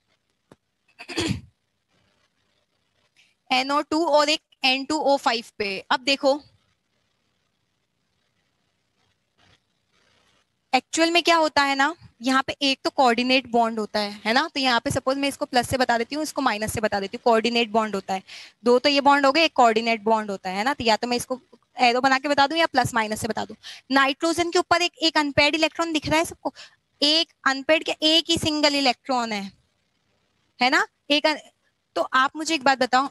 NO2 और एक N2O5 पे। अब देखो एक्चुअल में क्या होता है ना, यहाँ पे एक तो कोऑर्डिनेट बॉन्ड होता है ना, तो यहाँ पे सपोज मैं इसको प्लस से बता देती हूँ, इसको माइनस से बता देती हूँ, कोऑर्डिनेट बॉन्ड होता है। 2 तो ये बॉन्ड हो गए, एक कोऑर्डिनेट बॉन्ड होता है ना, तो या तो मैं इसको एरो बना के बता दूं या प्लस माइनस से बता दूं। नाइट्रोजन के ऊपर एक अनपेयर्ड इलेक्ट्रॉन दिख रहा है सबको, एक अनपेयर्ड क्या, एक ही सिंगल इलेक्ट्रॉन है ना, तो आप मुझे एक बात बताओ,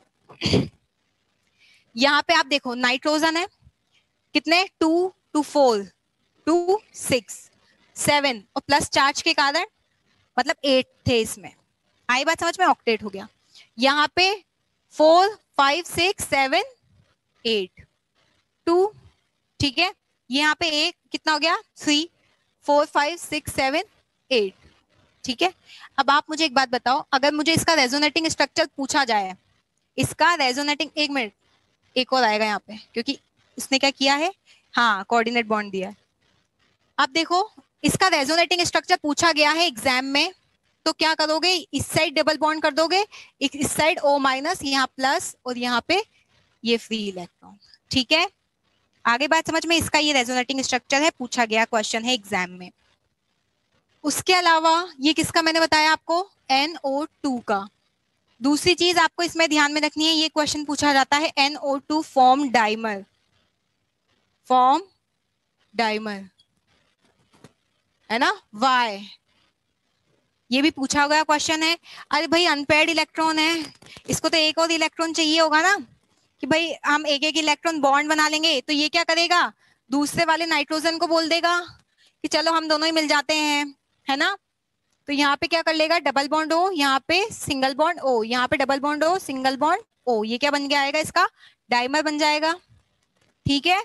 यहाँ पे आप देखो नाइट्रोजन है कितने, 2 2 4, 2 6 7, और प्लस चार्ज के कारण मतलब 8 थे इसमें, आई बात समझ में, ऑक्टेट हो गया। यहाँ पे 4 5 6 7 8 2, ठीक है, यहाँ पे एक कितना हो गया, 3 4 5 6 7 8, ठीक है, अब आप मुझे एक बात बताओ, अगर मुझे इसका रेजोनेटिंग स्ट्रक्चर पूछा जाए, इसका रेजोनेटिंग, एक मिनट, एक और आएगा यहाँ पे क्योंकि इसने क्या किया है, हाँ कोऑर्डिनेट बॉन्ड दिया है। अब देखो, इसका रेजोनेटिंग स्ट्रक्चर पूछा गया है एग्जाम में, तो क्या करोगे, इस साइड डबल बॉन्ड कर दोगे, इस साइड O माइनस, यहाँ प्लस, और यहाँ पे ये फ्री इलेक्ट्रॉन। ठीक है, आगे बात समझ में, इसका ये रेजोनेटिंग स्ट्रक्चर है, पूछा गया क्वेश्चन है एग्जाम में। उसके अलावा ये किसका मैंने बताया आपको, NO2 का। दूसरी चीज आपको इसमें ध्यान में रखनी है, ये क्वेश्चन पूछा जाता है NO2 form dimer, form dimer, है ना, वाई, ये भी पूछा गया क्वेश्चन है। अरे भाई अनपेयर्ड इलेक्ट्रॉन है, इसको तो एक और इलेक्ट्रॉन चाहिए होगा ना, कि भाई हम एक एक इलेक्ट्रॉन बॉन्ड बना लेंगे, तो ये क्या करेगा, दूसरे वाले नाइट्रोजन को बोल देगा कि चलो हम दोनों ही मिल जाते हैं, है ना। तो यहाँ पे क्या कर लेगा, डबल बॉन्ड O, यहाँ पे सिंगल बॉन्ड O, यहाँ पे double bond O, single bond O, ये क्या बन के आएगा, इसका डाइमर बन जाएगा। ठीक है,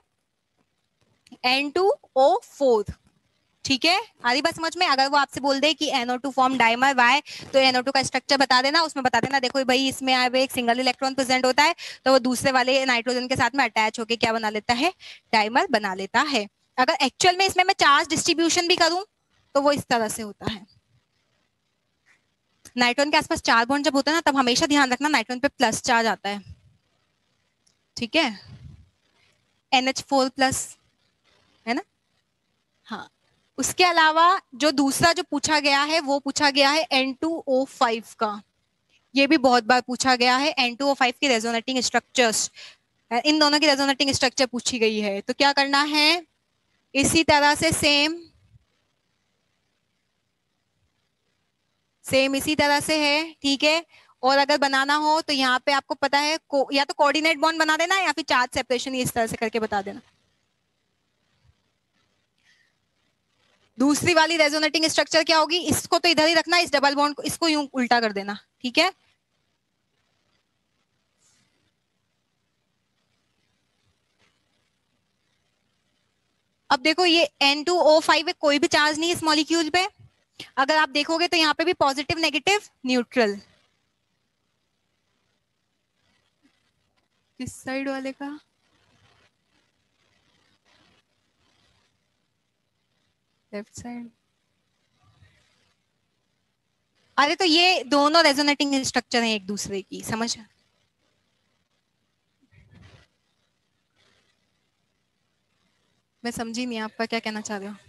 N2O4। ठीक है, आधी बात समझ में। अगर वो आपसे बोल दे कि NO2 फॉर्म डाइमर वाई, तो NO2 का स्ट्रक्चर बता देना, उसमें बता देना देखो भाई इसमें एक सिंगल इलेक्ट्रॉन प्रेजेंट होता है, तो वो दूसरे वाले नाइट्रोजन के साथ में अटैच होके क्या बना लेता है, डाइमर बना लेता है। अगर एक्चुअल में इसमें मैं चार्ज डिस्ट्रीब्यूशन भी करूं तो वो इस तरह से होता है। नाइट्रोजन के आसपास चार बॉन्ड जब होता है ना, तब हमेशा ध्यान रखना नाइट्रोजन पे प्लस चार्ज आता है। ठीक है, NH4 प्लस, है ना। हाँ, उसके अलावा जो दूसरा जो पूछा गया है वो पूछा गया है N2O5 का, ये भी बहुत बार पूछा गया है। N2O5 की रेजोनेटिंग स्ट्रक्चर्स, इन दोनों की रेजोनेटिंग स्ट्रक्चर पूछी गई है, तो क्या करना है, इसी तरह से सेम सेम इसी तरह से है। ठीक है, और अगर बनाना हो तो यहाँ पे आपको पता है या तो कोऑर्डिनेट बॉन्ड बना देना या फिर चार्ज सेपरेशन इस तरह से करके बता देना। दूसरी वाली रेजोनेटिंग स्ट्रक्चर क्या होगी, इसको तो इधर ही रखना, इस डबल बॉन्ड को इसको यूं उल्टा कर देना। ठीक है, अब देखो ये N2O5 है, कोई भी चार्ज नहीं है इस मॉलिक्यूल पे। अगर आप देखोगे तो यहाँ पे भी पॉजिटिव नेगेटिव न्यूट्रल, किस साइड वाले का, लेफ्ट साइड। अरे तो ये दोनों रेजोनेटिंग स्ट्रक्चर हैं एक दूसरे की, समझ, मैं समझी नहीं आपका क्या कहना चाह रहे हो।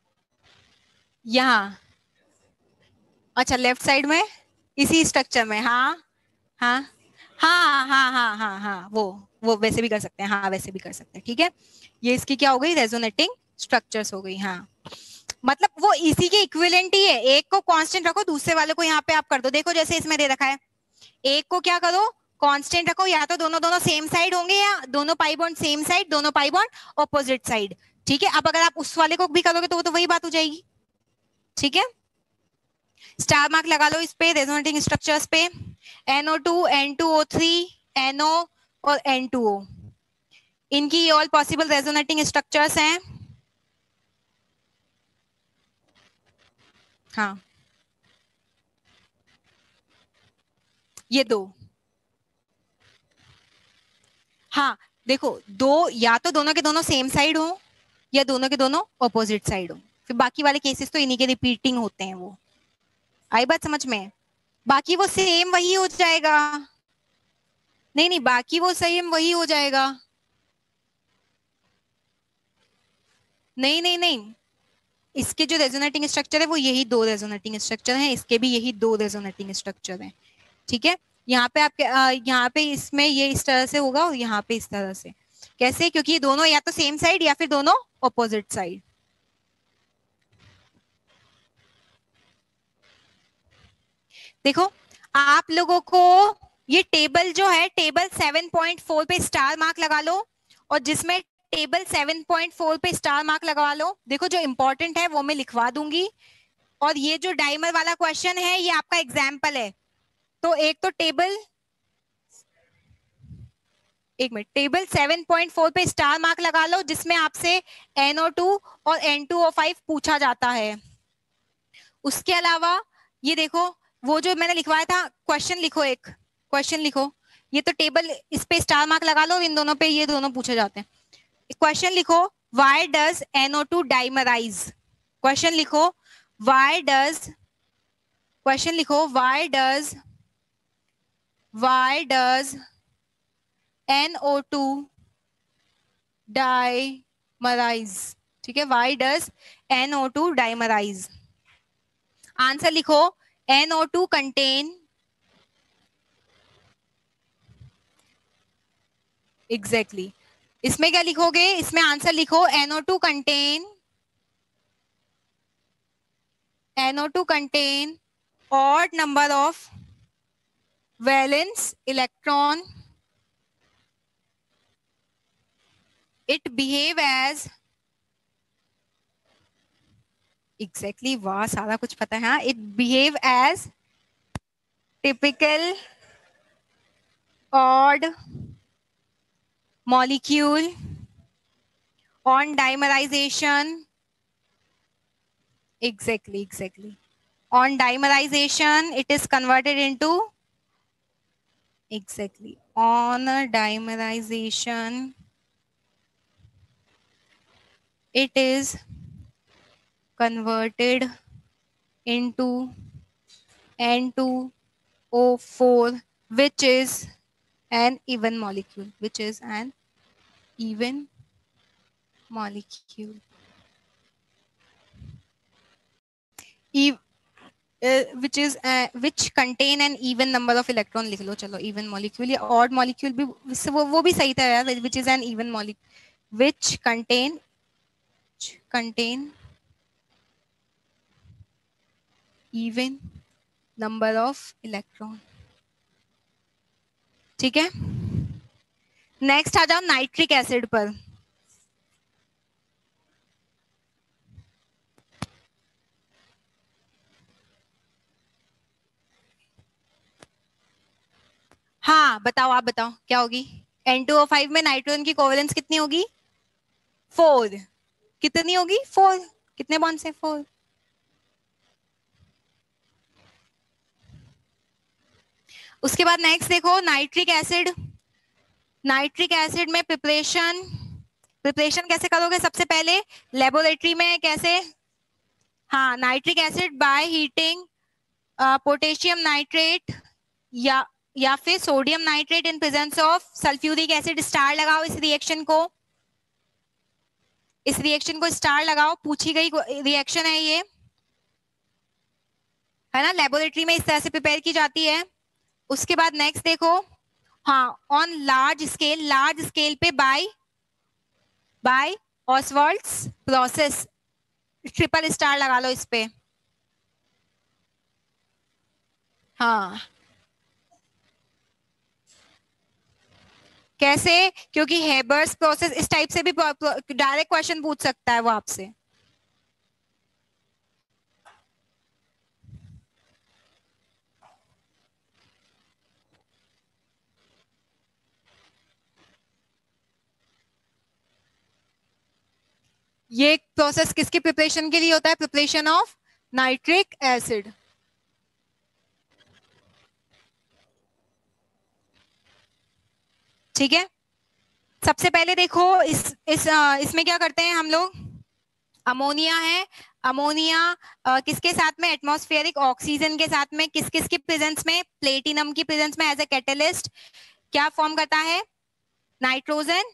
यहाँ, अच्छा लेफ्ट साइड में, इसी स्ट्रक्चर में, हाँ हाँ हाँ हाँ हाँ हाँ हाँ, वो वैसे भी कर सकते हैं, हाँ वैसे भी कर सकते हैं। ठीक है, ये इसकी क्या हो गई, रेजोनेटिंग स्ट्रक्चर्स हो गई। हाँ, मतलब वो इसी के इक्विवेलेंट ही है, एक को कांस्टेंट रखो, दूसरे वाले को यहाँ पे आप कर दो। देखो जैसे इसमें दे रखा है, एक को क्या करो, कांस्टेंट रखो, या तो दोनों दोनों सेम साइड होंगे, या दोनों पाई बॉन्ड सेम साइड, दोनों पाई बॉन्ड ऑपोजिट साइड। ठीक है, अब अगर आप उस वाले को भी करोगे तो वो तो वही बात हो जाएगी। ठीक है, स्टार मार्क लगा लो इस पे रेजोनेटिंग स्ट्रक्चर्स पे, NO2, N2O3, NO और N2O, इनकी ऑल पॉसिबल रेजोनेटिंग स्ट्रक्चर्स हैं। हाँ, ये दो, हाँ देखो दो, या तो दोनों के दोनों सेम साइड हो, या दोनों के दोनों ऑपोजिट साइड हो, फिर बाकी वाले केसेस तो इन्हीं के रिपीटिंग होते हैं। वो आई बात समझ में, बाकी वो सेम वही हो जाएगा, नहीं नहीं बाकी वो सेम वही हो जाएगा, नहीं नहीं नहीं, इसके जो रेजोनेटिंग स्ट्रक्चर है वो यही दो रेजोनेटिंग स्ट्रक्चर हैं, इसके भी यही दो रेजोनेटिंग स्ट्रक्चर हैं। ठीक है, यहाँ पे आपके यहाँ पे इसमें ये इस तरह से होगा और यहाँ पे इस तरह से, कैसे, क्योंकि ये दोनों या तो सेम साइड या फिर दोनों ऑपोजिट साइड। देखो आप लोगों को ये टेबल जो है, टेबल 7.4 पे स्टार मार्क लगा लो, और जिसमें टेबल 7.4 पे स्टार मार्क लगवा लो। देखो जो इंपॉर्टेंट है वो मैं लिखवा दूंगी, और ये जो डाइमर वाला क्वेश्चन है ये आपका एग्जाम्पल है। तो एक तो टेबल, एक मिनट, टेबल 7.4 पे स्टार मार्क लगा लो, जिसमें आपसे NO2 और N2O5 पूछा जाता है। उसके अलावा ये देखो, वो जो मैंने लिखवाया था, क्वेश्चन लिखो, एक क्वेश्चन लिखो। ये तो टेबल, इस पे स्टार मार्क लगा लो, और इन दोनों पे ये दोनों पूछे जाते हैं। क्वेश्चन लिखो, why does NO2 dimerise. Question लिखो, व्हाई डज, क्वेश्चन लिखो, व्हाई डज NO2 डाइमराइज। ठीक है, why does NO2 dimerise. Answer लिखो, NO2 कंटेन, एग्जैक्टली इसमें क्या लिखोगे, इसमें आंसर लिखो, NO2 contain odd number of valence electron. It behave as, exactly, वाह सारा कुछ पता है। हाँ, it behave as typical odd molecule on dimerization. Exactly. On dimerization, it is converted into, exactly, on dimerization, it is converted into N2O4, which is an even molecule, even molecule. E, which contain an even number of electron, लिख लो चलो, even molecule या odd molecule भी, वो भी सही था यार, which is an even molecule, which contain even number of electron। ठीक है, नेक्स्ट आ जाओ नाइट्रिक एसिड पर। हाँ बताओ, आप बताओ क्या होगी। N2O5 में नाइट्रोजन की कोवेलेंस कितनी होगी, 4। कितनी होगी, 4। कितने बॉन्ड से, 4। उसके बाद नेक्स्ट देखो, नाइट्रिक एसिड में प्रिपरेशन कैसे करोगे, सबसे पहले लेबोरेटरी में कैसे। हाँ, nitric acid by heating potassium nitrate या फिर sodium nitrate in presence of sulphuric acid. Star लगाओ इस रिएक्शन को स्टार लगाओ, पूछी गई रिएक्शन है ये, है ना, लेबोरेटरी में इस तरह से प्रिपेयर की जाती है। उसके बाद नेक्स्ट देखो, हाँ, ऑन लार्ज स्केल पे by Ostwald's process, triple star लगा लो इस पे। हाँ, कैसे, क्योंकि हेबर्स प्रोसेस, इस टाइप से भी डायरेक्ट क्वेश्चन पूछ सकता है वो आपसे। ये प्रोसेस किसकी प्रिपरेशन के लिए होता है, प्रिपरेशन ऑफ नाइट्रिक एसिड। ठीक है, सबसे पहले देखो इसमें क्या करते हैं हम लोग, अमोनिया है, अमोनिया किसके साथ में, एटमॉस्फेरिक ऑक्सीजन के साथ में, किस किस की प्रेजेंस में, प्लेटिनम की प्रेजेंस में एज ए कैटलिस्ट क्या फॉर्म करता है, नाइट्रोजन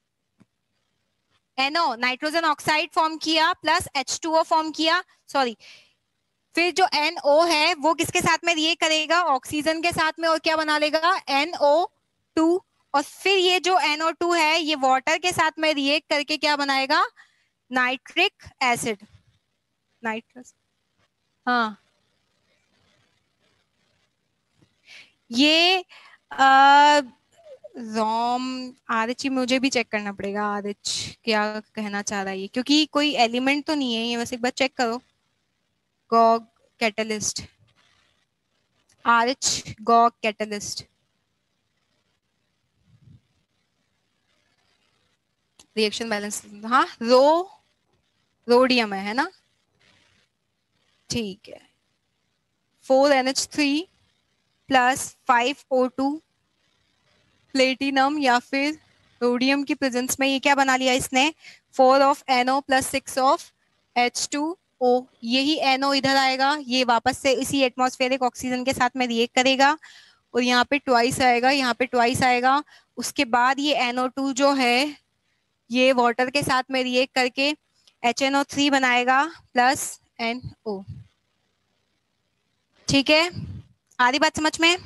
नाइट्रोजन ऑक्साइड फॉर्म किया, प्लस H2O फॉर्म किया, सॉरी, फिर जो NO है वो किसके साथ में रिएक्ट करेगा, ऑक्सीजन के साथ में, और क्या बना लेगा, NO2। और फिर ये जो NO2 है ये वाटर के साथ में रिएक्ट करके क्या बनाएगा, नाइट्रिक एसिड, नाइट्रस। हाँ, ये रोम, आरएच मुझे भी चेक करना पड़ेगा, आरएच क्या कहना चाह रहा है ये, क्योंकि कोई एलिमेंट तो नहीं है ये, बस एक बार चेक करो। Gauze catalyst, Rh gauze catalyst, reaction balance, हाँ, रोडियम है ना। ठीक है, 4NH3 प्लस 5O2 प्लेटिनम या फिर रोडियम की प्रेजेंस में ये क्या बना लिया इसने, 4 of NO plus 6 of H2O। यही NO इधर आएगा, ये वापस से इसी एटमॉस्फेरिक ऑक्सीजन के साथ में रिएक्ट करेगा और यहाँ पे ट्वाइस आएगा, यहाँ पे ट्वाइस आएगा। उसके बाद ये NO2 जो है ये वाटर के साथ में रिएक्ट करके HNO3 बनाएगा प्लस NO। ठीक है, आ रही बात समझ में?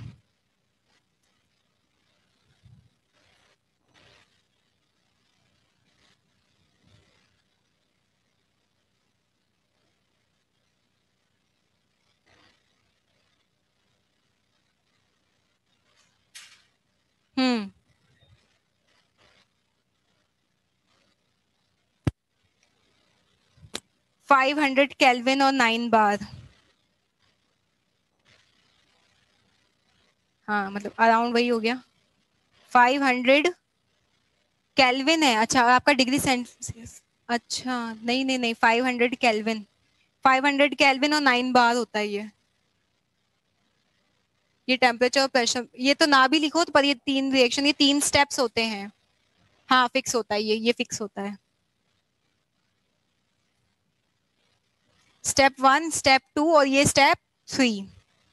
हम्म। 500 केल्विन और 9 बार। हाँ मतलब अराउंड वही हो गया, 500 केल्विन है। अच्छा आपका डिग्री सेल्सियस, अच्छा नहीं नहीं नहीं, 500 केल्विन, 500 केल्विन और 9 बार होता है ये टेम्परेचर और प्रेशर। ये तो ना भी लिखो तो पर ये 3 रिएक्शन, ये 3 स्टेप्स होते हैं। हाँ फिक्स होता है ये फिक्स होता है। स्टेप 1, स्टेप 2 और ये स्टेप 3।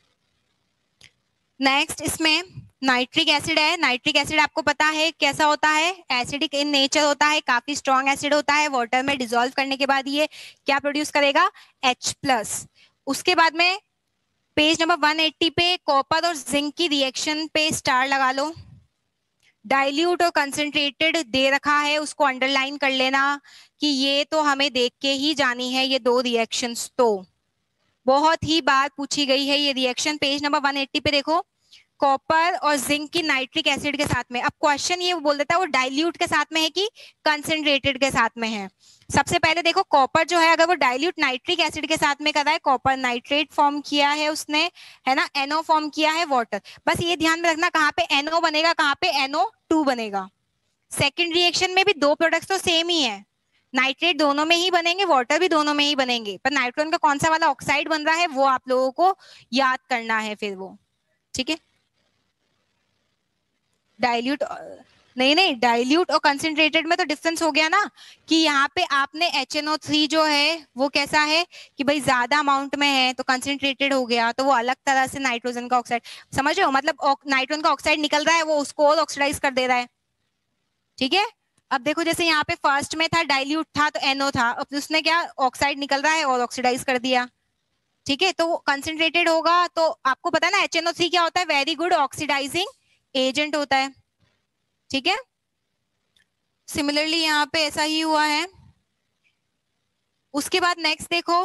नेक्स्ट इसमें नाइट्रिक एसिड है। नाइट्रिक एसिड आपको पता है कैसा होता है, एसिडिक इन नेचर होता है, काफी स्ट्रॉन्ग एसिड होता है। वाटर में डिसॉल्व करने के बाद ये क्या प्रोड्यूस करेगा, H+। उसके बाद में पेज नंबर 180 पे कॉपर और जिंक की रिएक्शन पे स्टार लगा लो। डाइल्यूट और कंसंट्रेटेड दे रखा है, उसको अंडरलाइन कर लेना कि ये तो हमें देख के ही जानी है ये दो रिएक्शंस, तो बहुत ही बार पूछी गई है ये रिएक्शन। पेज नंबर 180 पे देखो, कॉपर और जिंक की नाइट्रिक एसिड के साथ में। अब क्वेश्चन ये बोल देता है वो डाइल्यूट के साथ में है कि कंसंट्रेटेड के साथ में है। सबसे पहले देखो कॉपर जो है अगर वो डाइल्यूट नाइट्रिक एसिड के साथ में कर रहा है, कॉपर नाइट्रेट फॉर्म किया है उसने, है ना, NO फॉर्म किया है, वाटर। बस ये ध्यान में रखना कहाँ पे NO बनेगा, कहाँ पे NO2 बनेगा। सेकेंड रिएक्शन में भी दो प्रोडक्ट्स तो सेम ही है, नाइट्रेट दोनों में ही बनेंगे, वाटर भी दोनों में ही बनेंगे, पर नाइट्रोजन का कौन सा वाला ऑक्साइड बन रहा है वो आप लोगों को याद करना है फिर वो। ठीक है, डाइल्यूट, नहीं नहीं, डाइल्यूट और कंसंट्रेटेड में तो डिफरेंस हो गया ना, कि यहाँ पे आपने HNO3 जो है वो कैसा है कि भाई ज्यादा अमाउंट में है तो कंसंट्रेटेड हो गया, तो वो अलग तरह से नाइट्रोजन का ऑक्साइड, समझ रहे हो, मतलब नाइट्रोजन का ऑक्साइड निकल रहा है वो उसको और ऑक्सीडाइज कर दे रहा है। ठीक है, अब देखो जैसे यहाँ पे फर्स्ट में था डाइल्यूट था तो NO था, अब उसने क्या ऑक्साइड निकल रहा है और ऑक्सीडाइज कर दिया। ठीक है, तो वो कंसंट्रेटेड होगा, तो आपको पता है ना HNO3 क्या होता है, वेरी गुड ऑक्सीडाइजिंग एजेंट होता है। ठीक है, सिमिलरली यहाँ पे ऐसा ही हुआ है। उसके बाद नेक्स्ट देखो,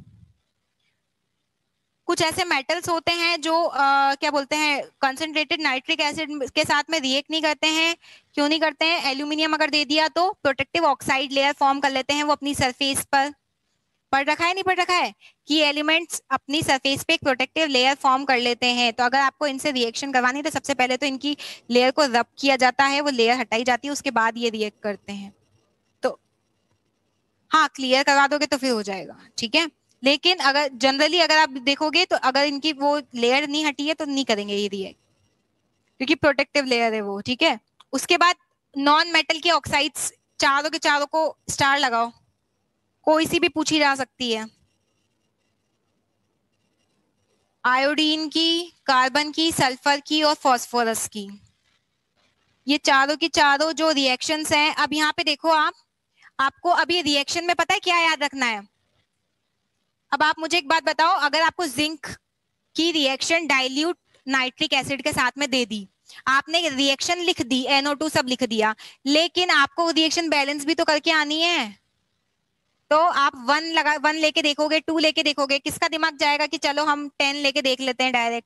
कुछ ऐसे मेटल्स होते हैं जो क्या बोलते हैं कंसंट्रेटेड नाइट्रिक एसिड के साथ में रिएक्ट नहीं करते हैं। क्यों नहीं करते हैं, एल्यूमिनियम अगर दे दिया तो प्रोटेक्टिव ऑक्साइड लेयर फॉर्म कर लेते हैं वो अपनी सरफेस पर। पढ़ रखा है नहीं पढ़ रखा है कि एलिमेंट्स अपनी सरफेस पे एक प्रोटेक्टिव लेयर फॉर्म कर लेते हैं, तो अगर आपको इनसे रिएक्शन करवानी है तो सबसे पहले तो इनकी लेयर को रब किया जाता है, वो लेयर हटाई जाती है, उसके बाद ये रिएक्ट करते हैं। तो हाँ क्लियर करवा दोगे तो फिर हो जाएगा। ठीक है, लेकिन अगर जनरली अगर आप देखोगे तो अगर इनकी वो लेयर नहीं हटी है तो नहीं करेंगे ये रिएक्ट, क्योंकि प्रोटेक्टिव लेयर है वो। ठीक है, उसके बाद नॉन मेटल के ऑक्साइड्स चारों के चारों को स्टार लगाओ, कोई सी भी पूछी जा सकती है, आयोडीन की, कार्बन की, सल्फर की और फास्फोरस की। ये चारों की चारों जो रिएक्शंस हैं, अब यहाँ पे देखो आप, आपको अभी रिएक्शन में पता है क्या याद रखना है। अब आप मुझे एक बात बताओ, अगर आपको जिंक की रिएक्शन डाइल्यूट नाइट्रिक एसिड के साथ में दे दी, आपने रिएक्शन लिख दी, NO2 सब लिख दिया, लेकिन आपको रिएक्शन बैलेंस भी तो करके आनी है, तो आप 1 लेके देखोगे, 2 लेके देखोगे, किसका दिमाग जाएगा कि चलो हम 10 लेके देख लेते हैं डायरेक्ट,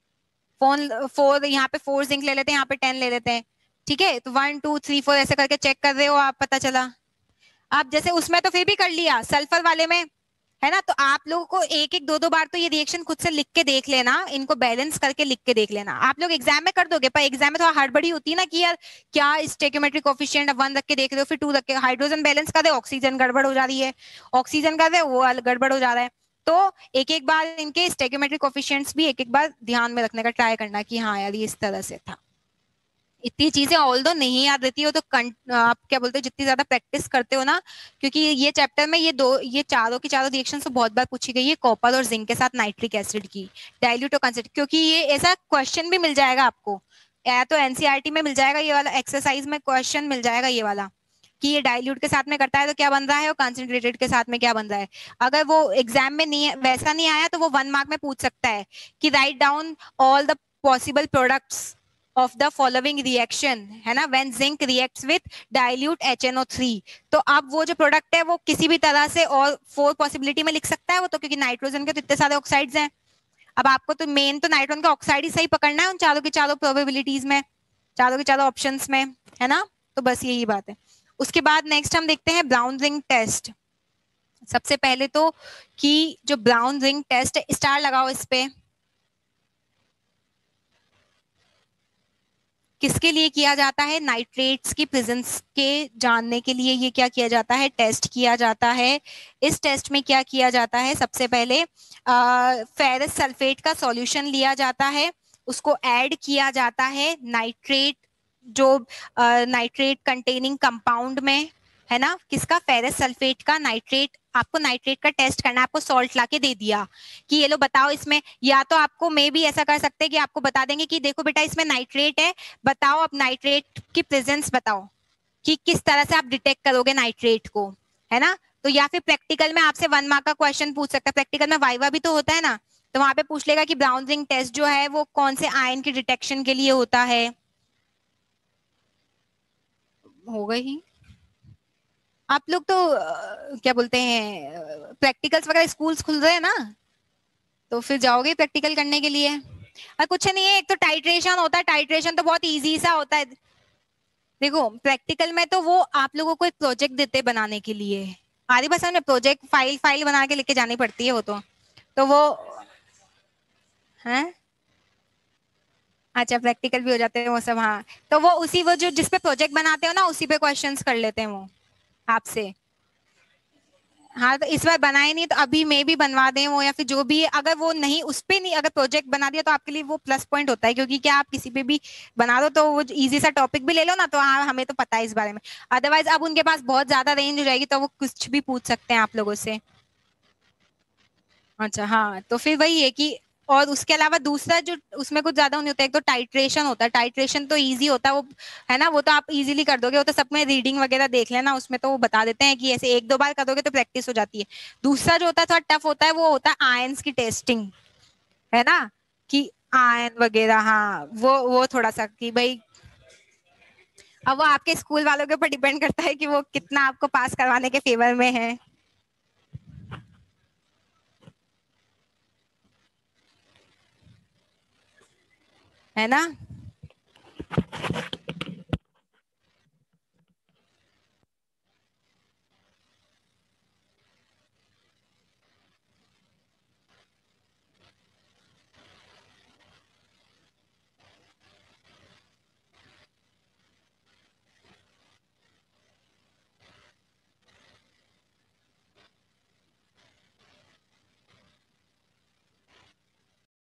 4 यहाँ पे 4 जिंक ले लेते हैं, यहाँ पे 10 ले लेते हैं। ठीक है, तो 1 2 3 4 ऐसे करके चेक कर रहे हो आप, पता चला। आप जैसे उसमें तो फिर भी कर लिया, सल्फर वाले में है ना, तो आप लोगों को एक एक दो दो बार तो ये रिएक्शन खुद से लिख के देख लेना, इनको बैलेंस करके लिख के देख लेना। आप लोग एग्जाम में कर दोगे, पर एग्जाम में थोड़ा हड़बड़ी होती है ना कि यार क्या स्टेक्योमेट्रिक कोफिशिएंट 1 रख के देख रहे हो, फिर 2 रख के, हाइड्रोजन बैलेंस कर रहे हो ऑक्सीजन गड़बड़ हो जा रही है, ऑक्सीजन कर रहे हो वो गड़बड़ हो जा रहा है, तो एक एक बार इनके स्टेगोमेट्रिक कोफिशिएंट्स भी एक एक बार ध्यान में रखने का ट्राई करना कि हाँ यार ये इस तरह से था। इतनी चीजें ऑल दो नहीं याद रहती हो तो आप क्या बोलते हो जितनी ज्यादा प्रैक्टिस करते हो ना, क्योंकि ये चैप्टर में ये चारों की चारों रिएक्शन तो बहुत बार पूछी गई है, कॉपर और जिंक के साथ नाइट्रिक एसिड की डाइल्यूट और कंसंट्रेट, क्योंकि ये ऐसा क्वेश्चन भी मिल जाएगा आपको, या तो एनसीईआरटी में मिल जाएगा ये वाला, एक्सरसाइज में क्वेश्चन मिल जाएगा ये वाला कि ये डाइल्यूट के साथ में करता है तो क्या बन रहा है और कंसंट्रेटेड के साथ में क्या बन रहा है। अगर वो एग्जाम में नहीं वैसा नहीं आया तो वो 1 मार्क में पूछ सकता है कि write down all the possible products of the following reaction, है ना, when zinc reacts with dilute HNO3। तो अब वो जो प्रोडक्ट है वो किसी भी तरह से और 4 पॉसिबिलिटी में लिख सकता है वो, तो क्योंकि नाइट्रोजन के तो इतने सारे ऑक्साइड्स हैं। अब आपको तो मेन तो नाइट्रोजन का ऑक्साइड ही सही पकड़ना है उन चारों की चारों प्रोबेबिलिटीज में, चारों के चारों ऑप्शंस में, है ना। तो बस यही बात है। उसके बाद नेक्स्ट हम देखते हैं ब्राउन रिंग टेस्ट। सबसे पहले तो कि जो ब्राउन रिंग टेस्ट, स्टार लगाओ इस पे, किसके लिए किया जाता है, नाइट्रेट्स की प्रेजेंस के जानने के लिए ये क्या किया जाता है, टेस्ट किया जाता है। इस टेस्ट में क्या किया जाता है, सबसे पहले फेरस सल्फेट का सॉल्यूशन लिया जाता है, उसको ऐड किया जाता है नाइट्रेट, जो नाइट्रेट कंटेनिंग कंपाउंड में, है ना, किसका, फेरस सल्फेट का नाइट्रेट। आपको नाइट्रेट का टेस्ट करना है, आपको सॉल्ट लाके दे दिया कि ये लो बताओ इसमें, या तो आपको मे भी ऐसा कर सकते हैं कि आपको बता देंगे कि देखो बेटा इसमें नाइट्रेट है, बताओ अब नाइट्रेट की प्रेजेंस बताओ कि किस तरह से आप डिटेक्ट करोगे नाइट्रेट को, है ना। तो या फिर प्रैक्टिकल में आपसे 1 मार्क का क्वेश्चन पूछ सकता है, प्रैक्टिकल में वाइवा भी तो होता है ना, तो वहां पे पूछ लेगा कि ब्राउन रिंग टेस्ट जो है वो कौन से आयन की डिटेक्शन के लिए होता है। हो गई ही। आप लोग तो क्या बोलते हैं, प्रैक्टिकल्स वगैरह स्कूल्स खुल रहे हैं ना, तो फिर जाओगे प्रैक्टिकल करने के लिए। और कुछ नहीं है, एक तो टाइट्रेशन होता है, टाइट्रेशन तो बहुत इजी सा होता है। देखो प्रैक्टिकल में तो वो आप लोगों को एक प्रोजेक्ट देते हैं बनाने के लिए, आधी बस में प्रोजेक्ट फाइल फाइल बना के लेके जानी पड़ती है वो तो वो है। अच्छा प्रैक्टिकल भी हो जाते हैं वो सब, हाँ। तो वो उसी वो जो जिसपे प्रोजेक्ट बनाते हो ना उसी पे क्वेश्चंस कर लेते हैं वो आपसे। हाँ तो इस बार बनाए नहीं तो अभी मे भी बनवा दें वो, या फिर जो भी, अगर वो नहीं उस पे नहीं, अगर प्रोजेक्ट बना दिया तो आपके लिए वो प्लस पॉइंट होता है, क्योंकि क्या आप किसी पे भी बना दो तो वो इजी सा टॉपिक भी ले लो ना, तो हाँ हमें तो पता है इस बारे में। अदरवाइज अब उनके पास बहुत ज्यादा रेंज हो जाएगी तो वो कुछ भी पूछ सकते हैं आप लोगों से। अच्छा हाँ, तो फिर वही है कि, और उसके अलावा दूसरा जो उसमें कुछ ज्यादा नहीं होता है, एक तो टाइट्रेशन होता है, टाइट्रेशन तो इजी होता है वो, है ना, वो तो आप इजीली कर दोगे, वो तो सब में रीडिंग वगैरह देख लेना, उसमें तो वो बता देते हैं कि ऐसे 1-2 बार करोगे तो प्रैक्टिस हो जाती है। दूसरा जो होता है थोड़ा टफ होता है, वो होता है आयंस की टेस्टिंग, है ना, कि आयन वगैरह, हाँ वो थोड़ा सा कि भाई, अब वो आपके स्कूल वालों के ऊपर डिपेंड करता है कि वो कितना आपको पास करवाने के फेवर में है ना।